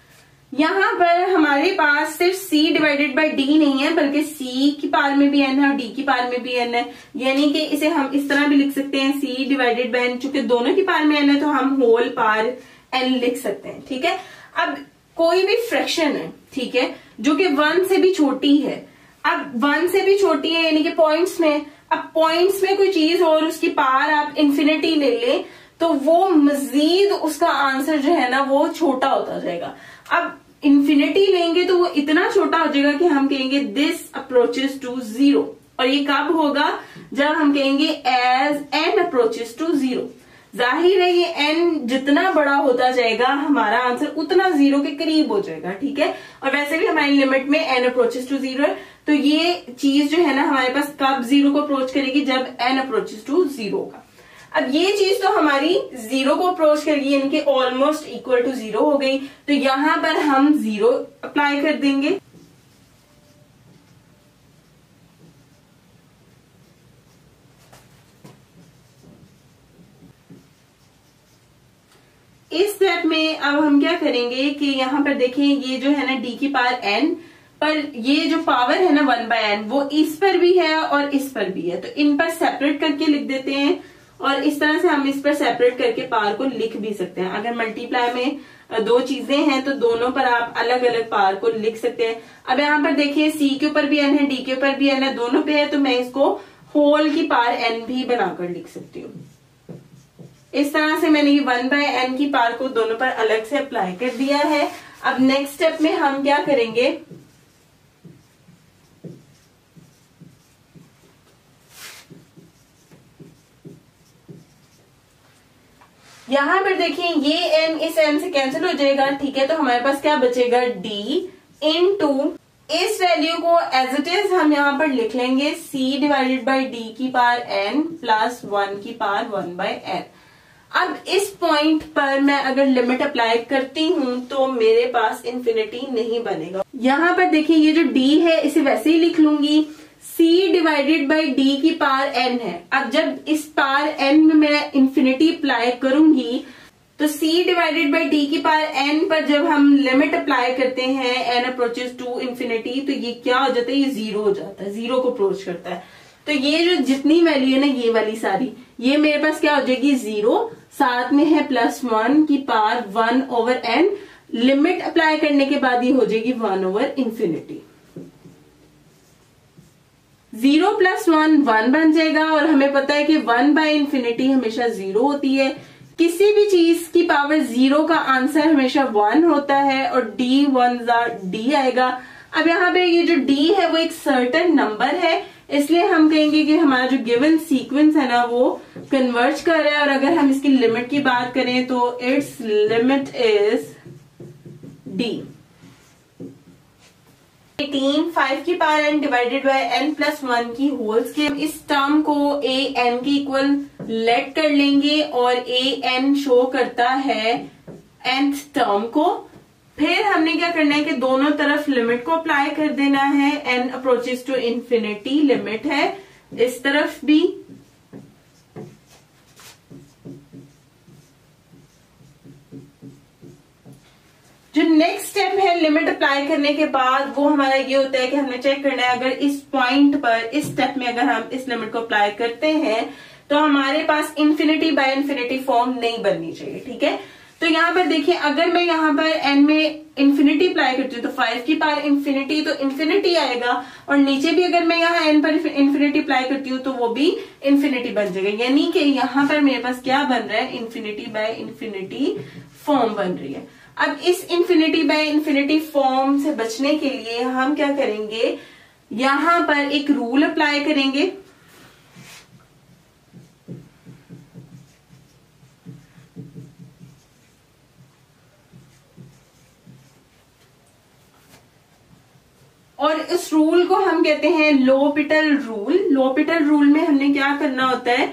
यहाँ पर हमारे पास सिर्फ c डिवाइडेड बाय d नहीं है बल्कि c की पावर में भी n है और d की पावर में भी n है, यानी कि इसे हम इस तरह भी लिख सकते हैं c डिवाइडेड बाय n, चूंकि दोनों की पावर में n है तो हम होल पावर n लिख सकते हैं, ठीक है। अब कोई भी फ्रैक्शन है, ठीक है, जो कि 1 से भी छोटी है, अब 1 से भी छोटी है यानी कि पॉइंट्स में, अब पॉइंट्स में कोई चीज और उसकी पावर आप इन्फिनिटी ले ले तो वो मजीद उसका आंसर जो है ना वो छोटा होता जाएगा। अब इन्फिनिटी लेंगे तो वो इतना छोटा हो जाएगा कि हम कहेंगे दिस अप्रोचेस टू 0, और ये कब होगा, जब हम कहेंगे एज n अप्रोचेस टू 0। जाहिर है ये n जितना बड़ा होता जाएगा हमारा आंसर उतना 0 के करीब हो जाएगा, ठीक है। और वैसे भी हमारी लिमिट में n अप्रोचेस टू 0 है, तो ये चीज जो है ना हमारे पास कब 0 को अप्रोच करेगी, जब n अप्रोचेस टू 0 होगा। अब ये चीज तो हमारी 0 को अप्रोच करेगी यानी कि ऑलमोस्ट इक्वल टू 0 हो गई, तो यहां पर हम 0 अप्लाई कर देंगे। इस स्टेप में अब हम क्या करेंगे कि यहाँ पर देखें ये जो है ना d की पावर n पर ये जो पावर है ना 1/n वो इस पर भी है और इस पर भी है, तो इन पर सेपरेट करके लिख देते हैं और इस तरह से हम इस पर सेपरेट करके पावर को लिख भी सकते हैं। अगर मल्टीप्लाई में दो चीजें हैं तो दोनों पर आप अलग अलग पावर को लिख सकते हैं। अब यहाँ पर देखिए c के ऊपर भी n है, d के ऊपर भी n है, दोनों पे है, तो मैं इसको होल की पावर n भी बनाकर लिख सकती हूँ। इस तरह से मैंने ये 1/n की पावर को दोनों पर अलग से अप्लाई कर दिया है। अब नेक्स्ट स्टेप में हम क्या करेंगे, यहां पर देखिए ये n इस n से कैंसिल हो जाएगा, ठीक है, तो हमारे पास क्या बचेगा d इनटू इस वैल्यू को एज इट इज हम यहाँ पर लिख लेंगे c डिवाइडेड बाई d की पावर n प्लस 1 की पावर 1/n। अब इस पॉइंट पर मैं अगर लिमिट अप्लाई करती हूं तो मेरे पास इन्फिनिटी नहीं बनेगा। यहां पर देखिए ये जो d है इसे वैसे ही लिख लूंगी, c डिवाइडेड बाई d की पावर n है। अब जब इस पावर n में मैं इन्फिनिटी अप्लाई करूंगी तो c डिवाइडेड बाई d की पावर n पर जब हम लिमिट अप्लाई करते हैं n अप्रोचेस टू इन्फिनिटी तो ये क्या हो जाता है, ये 0 हो जाता है, 0 को अप्रोच करता है। तो ये जो जितनी वैल्यू है ना ये वाली सारी, ये मेरे पास क्या हो जाएगी 0, साथ में है प्लस 1 की पावर 1/n, लिमिट अप्लाई करने के बाद ये हो जाएगी 1/इन्फिनिटी। 0 + 1 1 बन जाएगा, और हमें पता है कि 1/∞ हमेशा 0 होती है। किसी भी चीज की पावर 0 का आंसर हमेशा 1 होता है, और d 1 d आएगा। अब यहाँ पे ये जो d है वो एक सर्टेन नंबर है, इसलिए हम कहेंगे कि हमारा जो गिवन सीक्वेंस है ना वो कन्वर्ज कर रहा है। और अगर हम इसकी लिमिट की बात करें तो इट्स लिमिट इज d। 18 5 की power n divided by n + 1 की होल स्क्वायर। इस टर्म को a n के इक्वल लेट कर लेंगे, और a n शो करता है nth टर्म को। फिर हमने क्या करना है कि दोनों तरफ लिमिट को अप्लाई कर देना है। n approaches to infinity limit है इस तरफ भी। जो नेक्स्ट स्टेप है लिमिट अप्लाई करने के बाद, वो हमारा ये होता है कि हमने चेक करना है अगर इस पॉइंट पर, इस स्टेप में अगर हम इस लिमिट को अप्लाई करते हैं तो हमारे पास ∞/∞ फॉर्म नहीं बननी चाहिए। ठीक है, तो यहाँ पर देखिए, अगर मैं यहाँ पर n में इंफिनिटी अप्लाई करती हूँ तो 5 की पावर इंफिनिटी तो इंफिनिटी आएगा, और नीचे भी अगर मैं यहाँ n पर इंफिनिटी अप्लाई करती हूँ तो वो भी इंफिनिटी बन जाएगा। यानी कि यहाँ पर मेरे पास क्या बन रहा है, ∞/∞ फॉर्म बन रही है। अब इस ∞/∞ फॉर्म से बचने के लिए हम क्या करेंगे, यहां पर एक रूल अप्लाई करेंगे। और इस रूल को हम कहते हैं लोपिटल रूल। लोपिटल रूल में हमने क्या करना होता है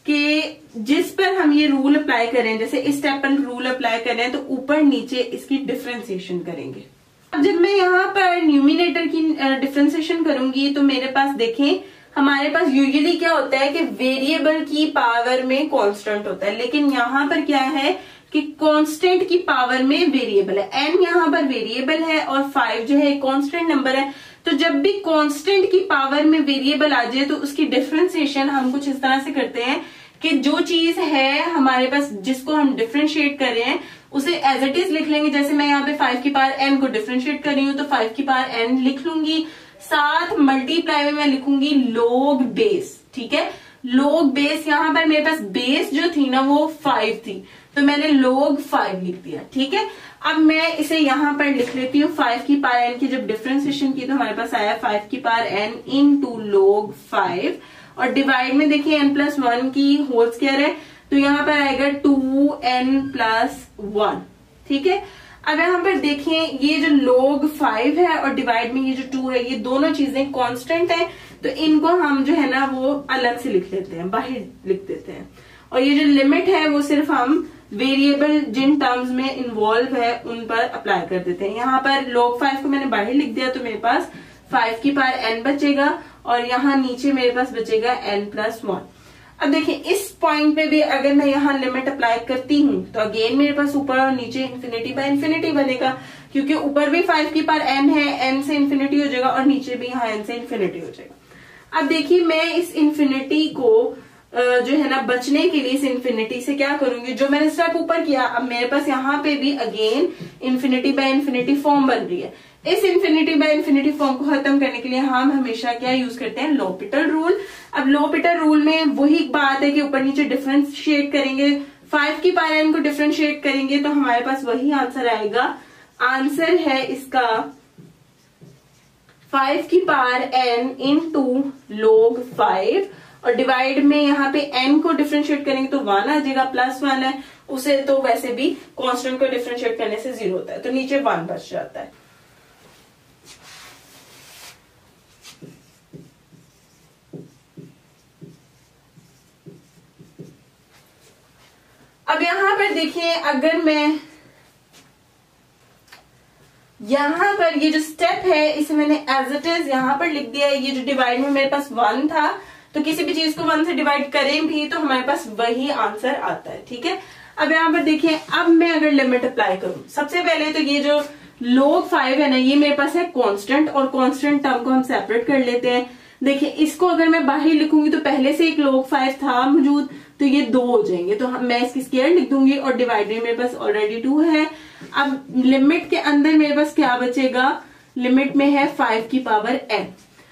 कि जिस पर हम ये रूल अप्लाई करें, जैसे इस स्टेप पर रूल अप्लाई करें तो ऊपर नीचे इसकी डिफरेंशिएशन करेंगे। अब जब मैं यहाँ पर न्यूमिनेटर की डिफरेंशिएशन करूंगी तो मेरे पास देखें, हमारे पास यूजुअली क्या होता है कि वेरिएबल की पावर में कांस्टेंट होता है, लेकिन यहाँ पर क्या है कि कांस्टेंट की पावर में वेरिएबल है। n यहाँ पर वेरिएबल है और 5 जो है कांस्टेंट नंबर है। तो जब भी कांस्टेंट की पावर में वेरिएबल आ जाए तो उसकी डिफरेंशिएशन हम कुछ इस तरह से करते हैं कि जो चीज है हमारे पास जिसको हम डिफरेंशिएट कर रहे हैं उसे एज इट इज लिख लेंगे। जैसे मैं यहाँ पे 5 की पावर n को डिफरेंशिएट कर रही हूँ तो 5 की पावर n लिख लूंगी, साथ मल्टीप्लाई में मैं लिखूंगी log बेस। ठीक है, log बेस, यहाँ पर मेरे पास बेस जो थी ना वो 5 थी तो मैंने log 5 लिख दिया। ठीक है, अब मैं इसे यहाँ पर लिख लेती हूँ 5 की पावर n की जब डिफरेंशिएशन की तो हमारे पास आया 5 की पावर n इंटू log 5, और डिवाइड में देखिए n + 1 की होल स्क्वायर है तो यहाँ पर आएगा 2n + 1। ठीक है, अब यहाँ पर देखें ये जो log 5 है और डिवाइड में ये जो 2 है, ये दोनों चीजें कांस्टेंट हैं तो इनको हम जो है ना वो अलग से लिख लेते हैं, बाहर लिख देते हैं। और ये जो लिमिट है वो सिर्फ हम वेरिएबल जिन टर्म्स में इन्वॉल्व है उन पर अप्लाई कर देते हैं। यहाँ पर log 5 को मैंने बाहर लिख दिया तो मेरे पास 5 की पावर n बचेगा, और यहाँ नीचे मेरे पास बचेगा n + 1। अब देखिए इस पॉइंट पे भी अगर मैं यहाँ लिमिट अप्लाई करती हूँ तो अगेन मेरे पास ऊपर और नीचे ∞/∞ बनेगा, क्योंकि ऊपर भी 5 की पावर n है, n से इंफिनिटी हो जाएगा, और नीचे भी यहाँ n से इंफिनिटी हो जाएगा। अब देखिए मैं इस इंफिनिटी को जो है ना बचने के लिए इस इंफिनिटी से क्या करूंगी, जो मैंने स्टेप ऊपर किया अब मेरे पास यहाँ पे भी अगेन ∞/∞ फॉर्म बन रही है। इस ∞/∞ फॉर्म को खत्म करने के लिए हम हमेशा क्या यूज करते हैं, लोपिटल रूल। अब लोपिटल रूल में वही बात है कि ऊपर नीचे डिफरेंशिएट करेंगे, 5 की पावर n को डिफरेंशिएट करेंगे तो हमारे पास वही आंसर आएगा। आंसर है इसका 5 की पावर n इंटू log 5, और डिवाइड में यहाँ पे n को डिफरेंशिएट करेंगे तो 1 आ जाएगा, +1 है, उसे तो वैसे भी कांस्टेंट को डिफरेंशिएट करने से 0 होता है तो नीचे 1 बच जाता है। अब यहां पर देखिए, अगर मैं यहां पर ये जो स्टेप है इसे मैंने एज इट इज यहां पर लिख दिया है। ये जो डिवाइड में मेरे पास 1 था तो किसी भी चीज को 1 से डिवाइड करें भी तो हमारे पास वही आंसर आता है। ठीक है, अब यहाँ पर देखिए, अब मैं अगर लिमिट अप्लाई करूं, सबसे पहले तो ये जो log 5 है ना ये मेरे पास है कांस्टेंट, और कांस्टेंट टर्म को हम सेपरेट कर लेते हैं। देखिए इसको अगर मैं बाहर लिखूंगी तो पहले से एक log 5 था मौजूद तो ये 2 हो जाएंगे, तो मैं इसकी स्क्वायर लिख दूंगी, और डिवाइड में मेरे पास ऑलरेडी 2 है। अब लिमिट के अंदर मेरे पास क्या बचेगा, लिमिट में है 5 की पावर n।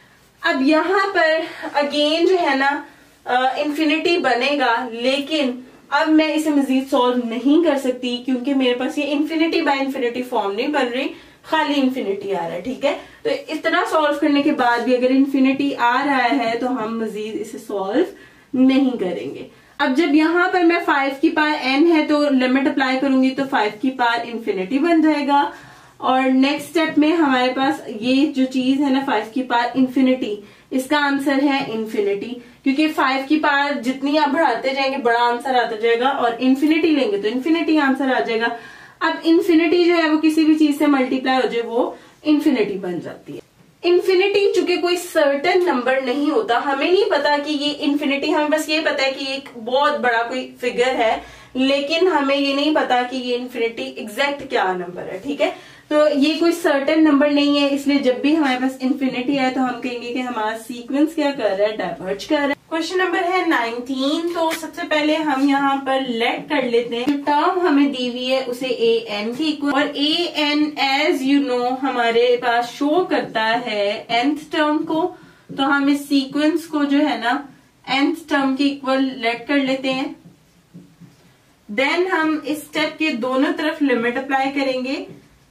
अब यहाँ पर अगेन जो है ना इंफिनिटी बनेगा, लेकिन अब मैं इसे मजीद सॉल्व नहीं कर सकती क्योंकि मेरे पास ये इंफिनिटी बाय इंफिनिटी फॉर्म नहीं बन रही, खाली इंफिनिटी आ रहा है। ठीक है, तो इतना सॉल्व करने के बाद भी अगर इंफिनिटी आ रहा है तो हम मजीद इसे सॉल्व नहीं करेंगे। अब जब यहाँ पर मैं 5 की पावर n है तो लिमिट अप्लाई करूंगी तो 5 की पावर इंफिनिटी बन जाएगा। और नेक्स्ट स्टेप में हमारे पास ये जो चीज है ना 5 की पावर इंफिनिटी, इसका आंसर है इंफिनिटी, क्योंकि 5 की पावर जितनी आप बढ़ाते जाएंगे बड़ा आंसर आता जाएगा, और इंफिनिटी लेंगे तो इंफिनिटी आंसर आ जाएगा। अब इंफिनिटी जो है वो किसी भी चीज से मल्टीप्लाई हो जाए वो इंफिनिटी बन जाती है। इंफिनिटी चूंकि कोई सर्टेन नंबर नहीं होता, हमें नहीं पता कि ये इंफिनिटी, हमें बस ये पता है कि एक बहुत बड़ा कोई फिगर है, लेकिन हमें ये नहीं पता कि ये इंफिनिटी एग्जैक्ट क्या नंबर है। ठीक है, तो ये कोई सर्टेन नंबर नहीं है, इसलिए जब भी हमारे पास इंफिनिटी आए तो हम कहेंगे कि हमारा सीक्वेंस क्या कर रहा है, डाइवर्ज कर रहा है। क्वेश्चन नंबर है 19। तो सबसे पहले हम यहाँ पर लेट कर लेते हैं, जो टर्म हमें दी हुई है उसे ए एन के इक्वल, और A N as you know हमारे पास शो करता है nth टर्म को, तो हम इस सीक्वेंस को जो है ना nth टर्म के इक्वल लेट कर लेते हैं। देन हम इस स्टेप के दोनों तरफ लिमिट अप्लाई करेंगे।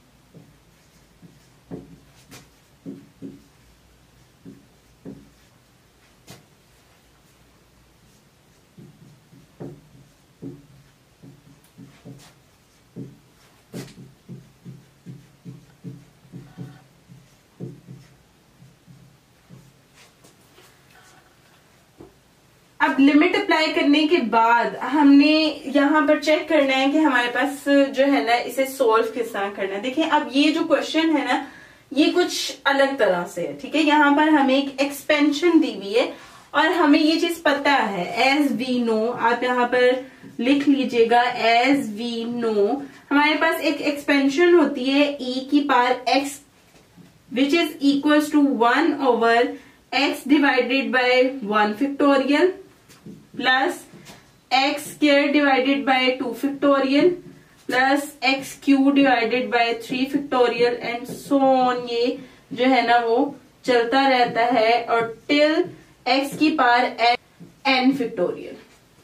अब लिमिट अप्लाई करने के बाद हमने यहाँ पर चेक करना है कि हमारे पास जो है ना इसे सॉल्व किस तरह करना है। देखिए अब ये जो क्वेश्चन है ना ये कुछ अलग तरह से है। ठीक है, यहाँ पर हमें एक एक्सपेंशन दी हुई है और हमें ये चीज पता है एज वी नो, आप यहाँ पर लिख लीजिएगा एज वी नो हमारे पास एक एक्सपेंशन होती है e की power x which is equals to 1 over x divided by 1 factorial plus x square divided by 2 factorial plus x cube divided by 3 factorial and so on. ये जो है ना वो चलता रहता है और टिल एक्स की पावर n फैक्टोरियल।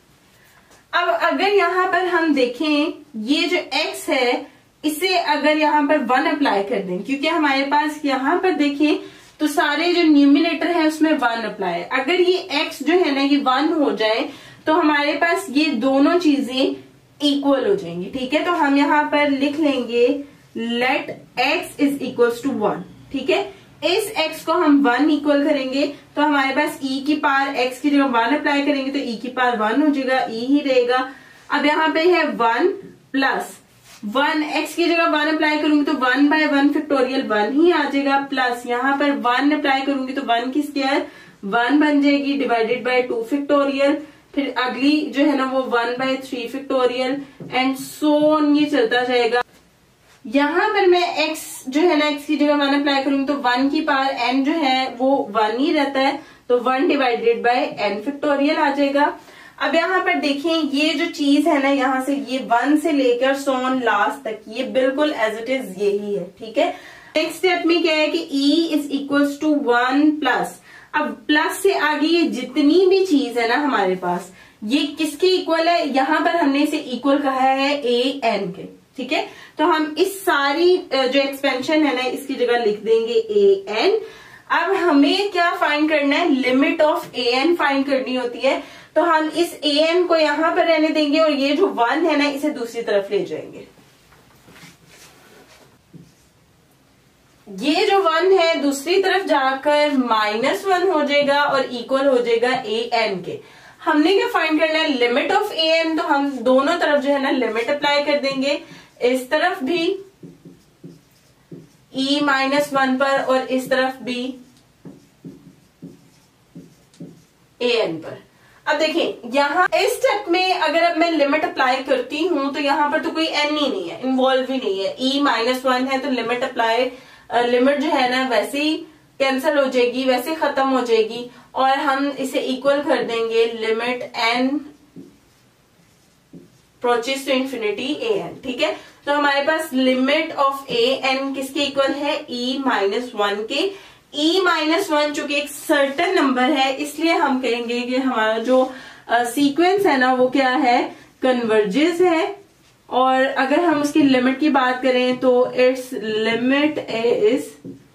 अब अगर यहाँ पर हम देखें ये जो x है इसे अगर यहाँ पर 1 अप्लाई कर दें, क्योंकि हमारे पास यहाँ पर देखें तो सारे जो न्यूमिनेटर है उसमें 1 अप्लाई है। अगर ये x जो है ना ये 1 हो जाए तो हमारे पास ये दोनों चीजें इक्वल हो जाएंगी। ठीक है, तो हम यहाँ पर लिख लेंगे let x is equals to 1। ठीक है, इस x को हम 1 इक्वल करेंगे तो हमारे पास e की पावर x की जगह 1 अप्लाई करेंगे तो e की पावर 1 हो जाएगा, e ही रहेगा। अब यहाँ पे है 1 प्लस 1 x की जगह 1 अप्लाई करूंगी तो 1 बाय 1 फैक्टोरियल 1 ही आ जाएगा, प्लस यहाँ पर 1 अप्लाई करूंगी तो 1 की स्क्वायर 1 बन जाएगी डिवाइडेड बाय 2 फैक्टोरियल, फिर अगली जो है ना वो 1 by 3 factorial and so on, ये चलता जाएगा। यहाँ पर मैं x जो है ना x की जगह 1 अप्लाई करूंगी तो 1 की पावर n जो है वो 1 ही रहता है, तो 1 डिवाइडेड बाय n फैक्टोरियल आ जाएगा। अब यहाँ पर देखें ये जो चीज है ना यहाँ से ये 1 से लेकर सो ऑन लास्ट तक ये बिल्कुल एज इट इज यही है। ठीक है, नेक्स्ट स्टेप में क्या है कि e is equals to 1 plus, अब प्लस से आगे ये जितनी भी चीज है ना हमारे पास ये किसके इक्वल है, यहाँ पर हमने इसे इक्वल कहा है a n के। ठीक है, तो हम इस सारी जो एक्सपेंशन है ना इसकी जगह लिख देंगे a n। अब हमें क्या फाइंड करना है, limit of a n find करनी होती है, तो हम इस a n को यहां पर रहने देंगे और ये जो 1 है ना इसे दूसरी तरफ ले जाएंगे। ये जो 1 है दूसरी तरफ जाकर -1 हो जाएगा और इक्वल हो जाएगा a n के। हमने क्या फाइंड करना है, लिमिट ऑफ a n, तो हम दोनों तरफ जो है ना लिमिट अप्लाई कर देंगे, इस तरफ भी e-1 पर और इस तरफ भी a n पर। अब देखें यहाँ इस स्टेप में अगर अब मैं लिमिट अप्लाई करती हूं तो यहाँ पर तो कोई n ही नहीं है, इन्वॉल्व ही नहीं है, e-1 है तो लिमिट अप्लाई लिमिट जो है ना वैसे ही कैंसिल हो जाएगी, वैसे खत्म हो जाएगी और हम इसे इक्वल कर देंगे limit n approaches to infinity a n। ठीक है, तो हमारे पास लिमिट ऑफ a n किसके इक्वल है, e-1 के। e-1 चूंकि एक सर्टेन नंबर है, इसलिए हम कहेंगे कि हमारा जो सीक्वेंस है ना वो क्या है, कन्वर्जेस है। और अगर हम उसकी लिमिट की बात करें तो it's limit is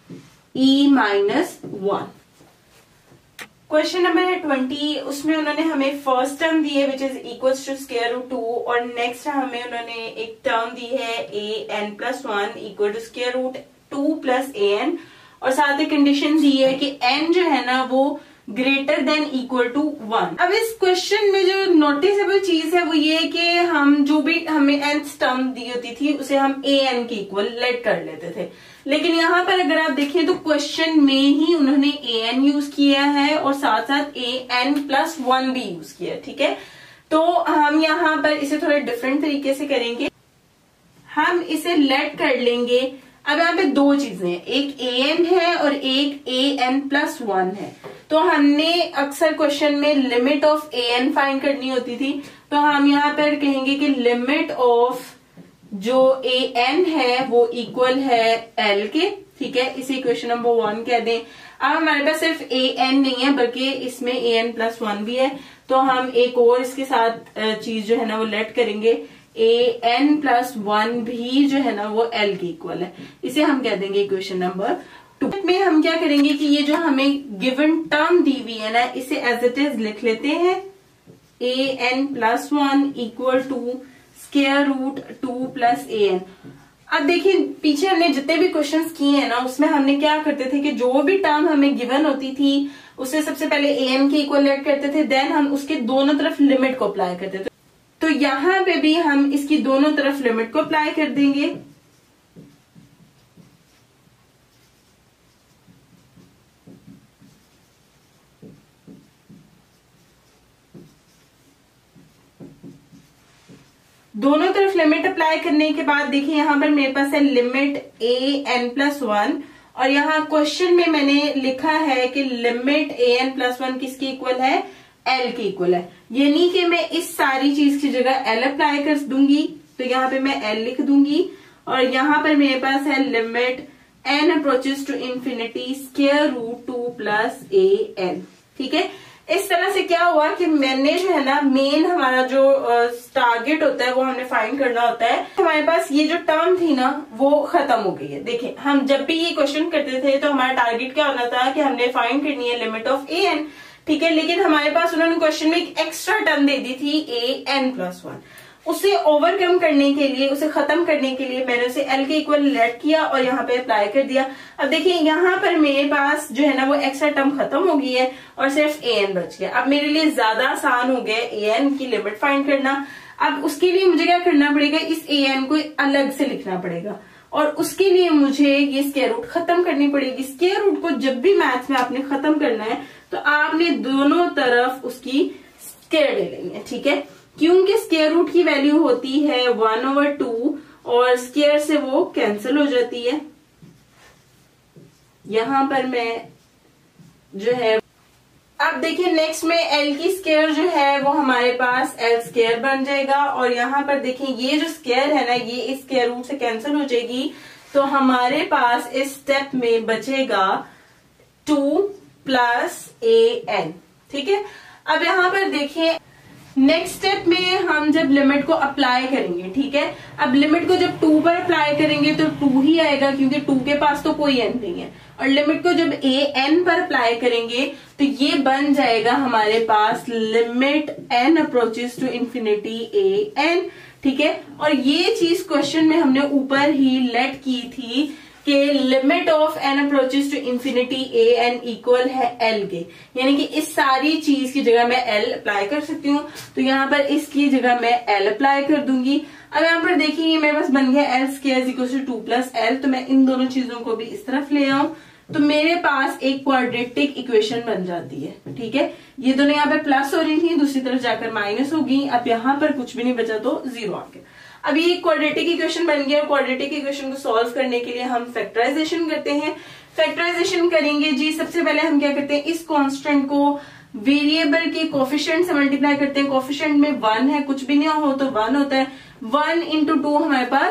e-1। Question number है 20, उसमें उन्होंने हमें फर्स्ट टर्म दी है which is equals to square root 2 और नेक्स्ट हमें उन्होंने एक टर्म दी है an+1 equal to square root 2 plus an और साथ ही कंडीशन दी है कि n जो है ना वो ग्रेटर देन इक्वल टू 1। अब इस क्वेश्चन में जो नोटिसेबल चीज है वो ये कि हम जो भी हमें nth टर्म दी होती थी उसे हम an के इक्वल लेट कर लेते थे, लेकिन यहाँ पर अगर आप देखें तो क्वेश्चन में ही उन्होंने an यूज किया है और साथ साथ an+1 भी यूज किया है। ठीक है, तो हम यहाँ पर इसे थोड़ा डिफरेंट तरीके से करेंगे, हम इसे लेट कर लेंगे। अब यहाँ पे दो चीजें हैं, एक an है और एक an+1 है। तो हमने अक्सर क्वेश्चन में लिमिट ऑफ an फाइंड करनी होती थी, तो हम यहाँ पर कहेंगे कि लिमिट ऑफ जो an है वो इक्वल है l के। ठीक है, इसे इक्वेशन नंबर 1 कह दें। अब हमारे पास सिर्फ an नहीं है बल्कि इसमें an+1 भी है, तो हम एक और इसके साथ चीज जो है ना वो लेट करेंगे, an+1 भी जो है ना वो l के इक्वल है, इसे हम कह देंगे इक्वेशन नंबर 2 में। हम क्या करेंगे कि ये जो हमें गिवन टर्म दी हुई है ना इसे एज इट इज लिख लेते हैं, an+1 equal to square root 2 plus an। अब देखिए पीछे हमने जितने भी क्वेश्चंस किए हैं ना उसमें हमने क्या करते थे कि जो भी टर्म हमें गिवन होती थी उसे सबसे पहले an के इक्वल लेट करते थे, देन हम उसके दोनों तरफ लिमिट को अप्लाई करते थे। तो यहां पे भी हम इसकी दोनों तरफ लिमिट को अप्लाई कर देंगे। दोनों तरफ लिमिट अप्लाई करने के बाद देखिए यहां पर मेरे पास है लिमिट an+1 और यहाँ क्वेश्चन में मैंने लिखा है कि लिमिट an+1 किसकी इक्वल है, l की इक्वल है, यानी कि मैं इस सारी चीज की जगह l अप्लाई कर दूंगी, तो यहाँ पे मैं l लिख दूंगी और यहाँ पर मेरे पास है limit n approaches to infinity square root 2 plus an। ठीक है, इस तरह से क्या हुआ कि मैंने जो है ना मेन हमारा जो टारगेट होता है वो हमने फाइंड करना होता है। हमारे पास ये जो टर्म थी ना वो खत्म हो गई है। देखिए हम जब भी ये क्वेश्चन करते थे तो हमारा टारगेट क्या होना था कि हमने फाइंड करनी है लिमिट ऑफ an। ठीक है, लेकिन हमारे पास उन्होंने क्वेश्चन में एक एक्स्ट्रा टर्म दे दी थी an+1, उसे ओवरकम करने के लिए, उसे खत्म करने के लिए मैंने उसे l के इक्वल लेट किया और यहाँ पे अप्लाई कर दिया। अब देखिए यहाँ पर मेरे पास जो है ना वो एक्स्ट्रा टर्म खत्म हो गई है और सिर्फ an बच गया। अब मेरे लिए ज्यादा आसान हो गया an की लिमिट फाइंड करना। अब उसके लिए मुझे क्या करना पड़ेगा, इस an को अलग से लिखना पड़ेगा और उसके लिए मुझे ये स्क्वायर रूट खत्म करनी पड़ेगी। स्क्वायर रूट को जब भी मैथ्स में आपने खत्म करना है तो आपने दोनों तरफ उसकी स्क्वायर ले लेनी है। ठीक है, क्योंकि स्क्वायर रूट की वैल्यू होती है 1/2 और स्क्वायर से वो कैंसिल हो जाती है। यहां पर मैं जो है अब देखिए नेक्स्ट में l की स्क्वायर जो है वो हमारे पास l² बन जाएगा और यहाँ पर देखिए ये जो स्क्वायर है ना ये इस स्क्वायर रूट से कैंसिल हो जाएगी, तो हमारे पास इस स्टेप में बचेगा 2 प्लस an। ठीक है, अब यहाँ पर देखिए नेक्स्ट स्टेप में हम जब लिमिट को अप्लाई करेंगे, ठीक है, अब लिमिट को जब 2 पर अप्लाई करेंगे तो 2 ही आएगा क्योंकि 2 के पास तो कोई n नहीं है, और लिमिट को जब an पर अप्लाई करेंगे तो ये बन जाएगा हमारे पास limit n approaches to infinity an। ठीक है, और ये चीज क्वेश्चन में हमने ऊपर ही लेट की थी कि limit of n approaches to infinity an equal है l के, यानी कि इस सारी चीज की जगह मैं l अप्लाई कर सकती हूँ, तो यहाँ पर इसकी जगह मैं l अप्लाई कर दूंगी। अब यहाँ पर देखिए मेरे पास बन गया l² equal to 2 plus l, तो मैं इन दोनों चीजों को भी इस तरफ ले आऊं तो मेरे पास एक क्वाड्रेटिक इक्वेशन बन जाती है। ठीक है, ये दोनों यहाँ पे प्लस हो रही थी, दूसरी तरफ जाकर माइनस हो गई, अब यहाँ पर कुछ भी नहीं बचा तो 0 आ गया। अब ये क्वाड्रेटिक इक्वेशन बन गया, क्वाड्रेटिक इक्वेशन को सॉल्व करने के लिए हम फैक्टराइजेशन करते हैं। फैक्टराइजेशन करेंगे जी, सबसे पहले हम क्या करते हैं, इस कांस्टेंट को वेरिएबल के कोफिशिएंट से मल्टीप्लाई करते हैं। कोफिशिएंट में 1 है, कुछ भी नहीं हो तो 1 होता है, 1 into 2 हमारे पास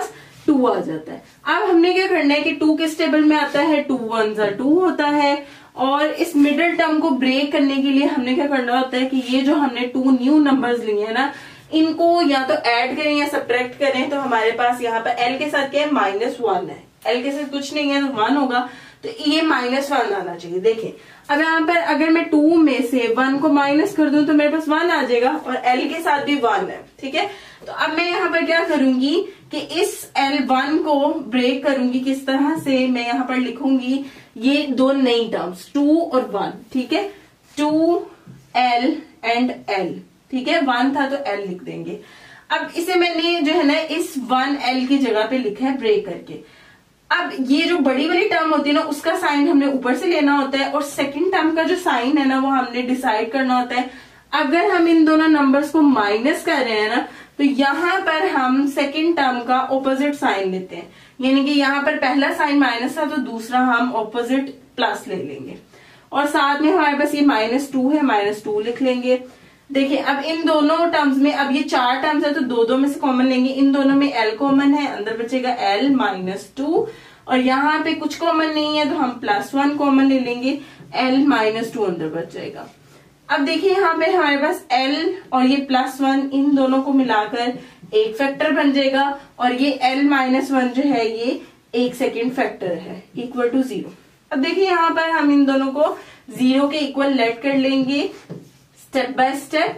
2 आ जाता है। अब हमने क्या करना है कि 2 किस टेबल में आता है, 2 1 2 होता है। और इस मिडिल टर्म को ब्रेक करने के लिए हमने क्या करना होता है कि ये जो हमने 2 न्यू नंबर्स लिए है ना, इनको या तो ऐड करें या सब्ट्रैक्ट करें। तो हमारे पास यहाँ पर एल के साथ क्या है, -1 है, एल के साथ कुछ नहीं है तो 1 होगा, तो ये -1 आना चाहिए। देखें अब यहाँ पर अगर मैं 2 में से 1 को माइनस कर दूं तो मेरे पास 1 आ जाएगा, और एल के साथ भी 1 है, ठीक है। तो अब मैं यहाँ पर क्या करूंगी कि इस L1 को ब्रेक करूंगी। किस तरह से, मैं यहाँ पर लिखूंगी ये दो नई टर्म्स 2 और 1, ठीक है, 2L एंड L, ठीक है, 1 था तो L लिख देंगे। अब इसे मैंने जो है ना इस 1L की जगह पे लिखा है ब्रेक करके। अब ये जो बड़ी वाली टर्म होती है ना, उसका साइन हमने ऊपर से लेना होता है, और सेकंड टर्म का जो साइन है ना वो हमने डिसाइड करना होता है। अगर हम इन दोनों नंबर्स को माइनस कर रहे हैं ना, तो यहाँ पर हम सेकंड टर्म का ऑपोजिट साइन लेते हैं, यानी कि यहाँ पर पहला साइन माइनस था तो दूसरा हम ऑपोजिट प्लस ले लेंगे, और साथ में हमारे पास ये -2 है, -2 लिख लेंगे। देखिए अब इन दोनों टर्म्स में, अब ये 4 टर्म्स है तो दो में से कॉमन लेंगे, इन दोनों में L कॉमन है, अंदर बचेगा L -2, और यहाँ पे कुछ कॉमन नहीं है तो हम +1 कॉमन ले लेंगे, L -2 अंदर बच जाएगा। अब देखिए यहाँ पे हमारे पास L और ये +1 इन दोनों को मिलाकर एक फैक्टर बन जाएगा, और ये L -1 जो है ये एक सेकेंड फैक्टर है, इक्वल टू 0। अब देखिए यहाँ पर हम इन दोनों को 0 के इक्वल लेट कर लेंगे स्टेप बाय स्टेप।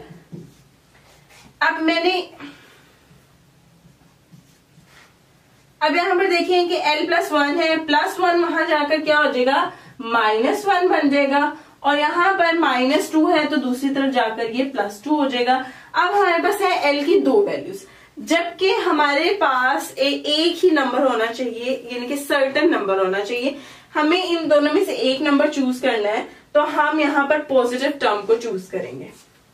अब यहाँ पर देखिए कि L +1 है, +1 वहां जाकर क्या हो जाएगा, -1 बन जाएगा, और यहाँ पर -2 है तो दूसरी तरफ जाकर ये +2 हो जाएगा। अब हमारे पास है L की 2 वैल्यूज, जबकि हमारे पास एक ही नंबर होना चाहिए, यानी कि सर्टेन नंबर होना चाहिए। हमें इन दोनों में से एक नंबर चूज करना है, तो हम यहाँ पर पॉजिटिव टर्म को चूज करेंगे।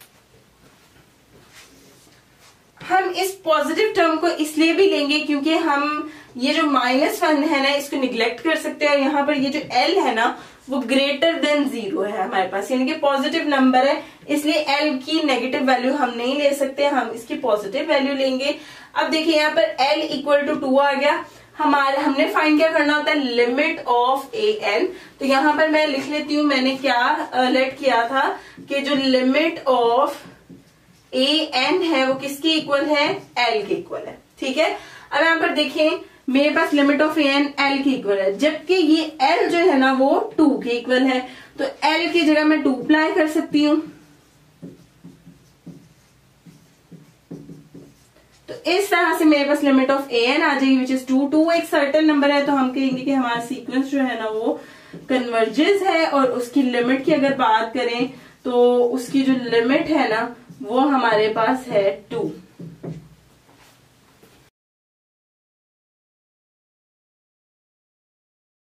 हम इस पॉजिटिव टर्म को इसलिए भी लेंगे क्योंकि हम ये जो -1 है ना इसको निग्लेक्ट कर सकते हैं, और यहाँ पर ये जो L है ना वो ग्रेटर देन 0 है हमारे पास, यानी कि पॉजिटिव नंबर है, इसलिए L की नेगेटिव वैल्यू हम नहीं ले सकते, हम इसकी पॉजिटिव वैल्यू लेंगे। अब देखिए यहाँ पर L = 2 आ गया। हमने फाइंड क्या करना होता है, लिमिट ऑफ AN। तो यहाँ पर मैं लिख लेती हूँ, मैंने क्या लेट किया था कि जो लिमिट ऑफ AN है वो किसके इक्वल है, L के इक्वल है, ठीक है। अब यहाँ पर देखें मेरे पास लिमिट ऑफ AN L के इक्वल है, जबकि ये L जो है ना वो 2 के इक्वल है, तो L की जगह मैं 2 अप्लाई कर सकती हूँ। तो इस तरह से मेरे पास लिमिट ऑफ AN आ जाएगी, विच इज 2 एक सर्टेन नंबर है, तो हम कहेंगे कि हमारा सीक्वेंस जो है ना वो कन्वर्जेस है। और उसकी लिमिट की अगर बात करें तो उसकी जो लिमिट है ना वो हमारे पास है 2।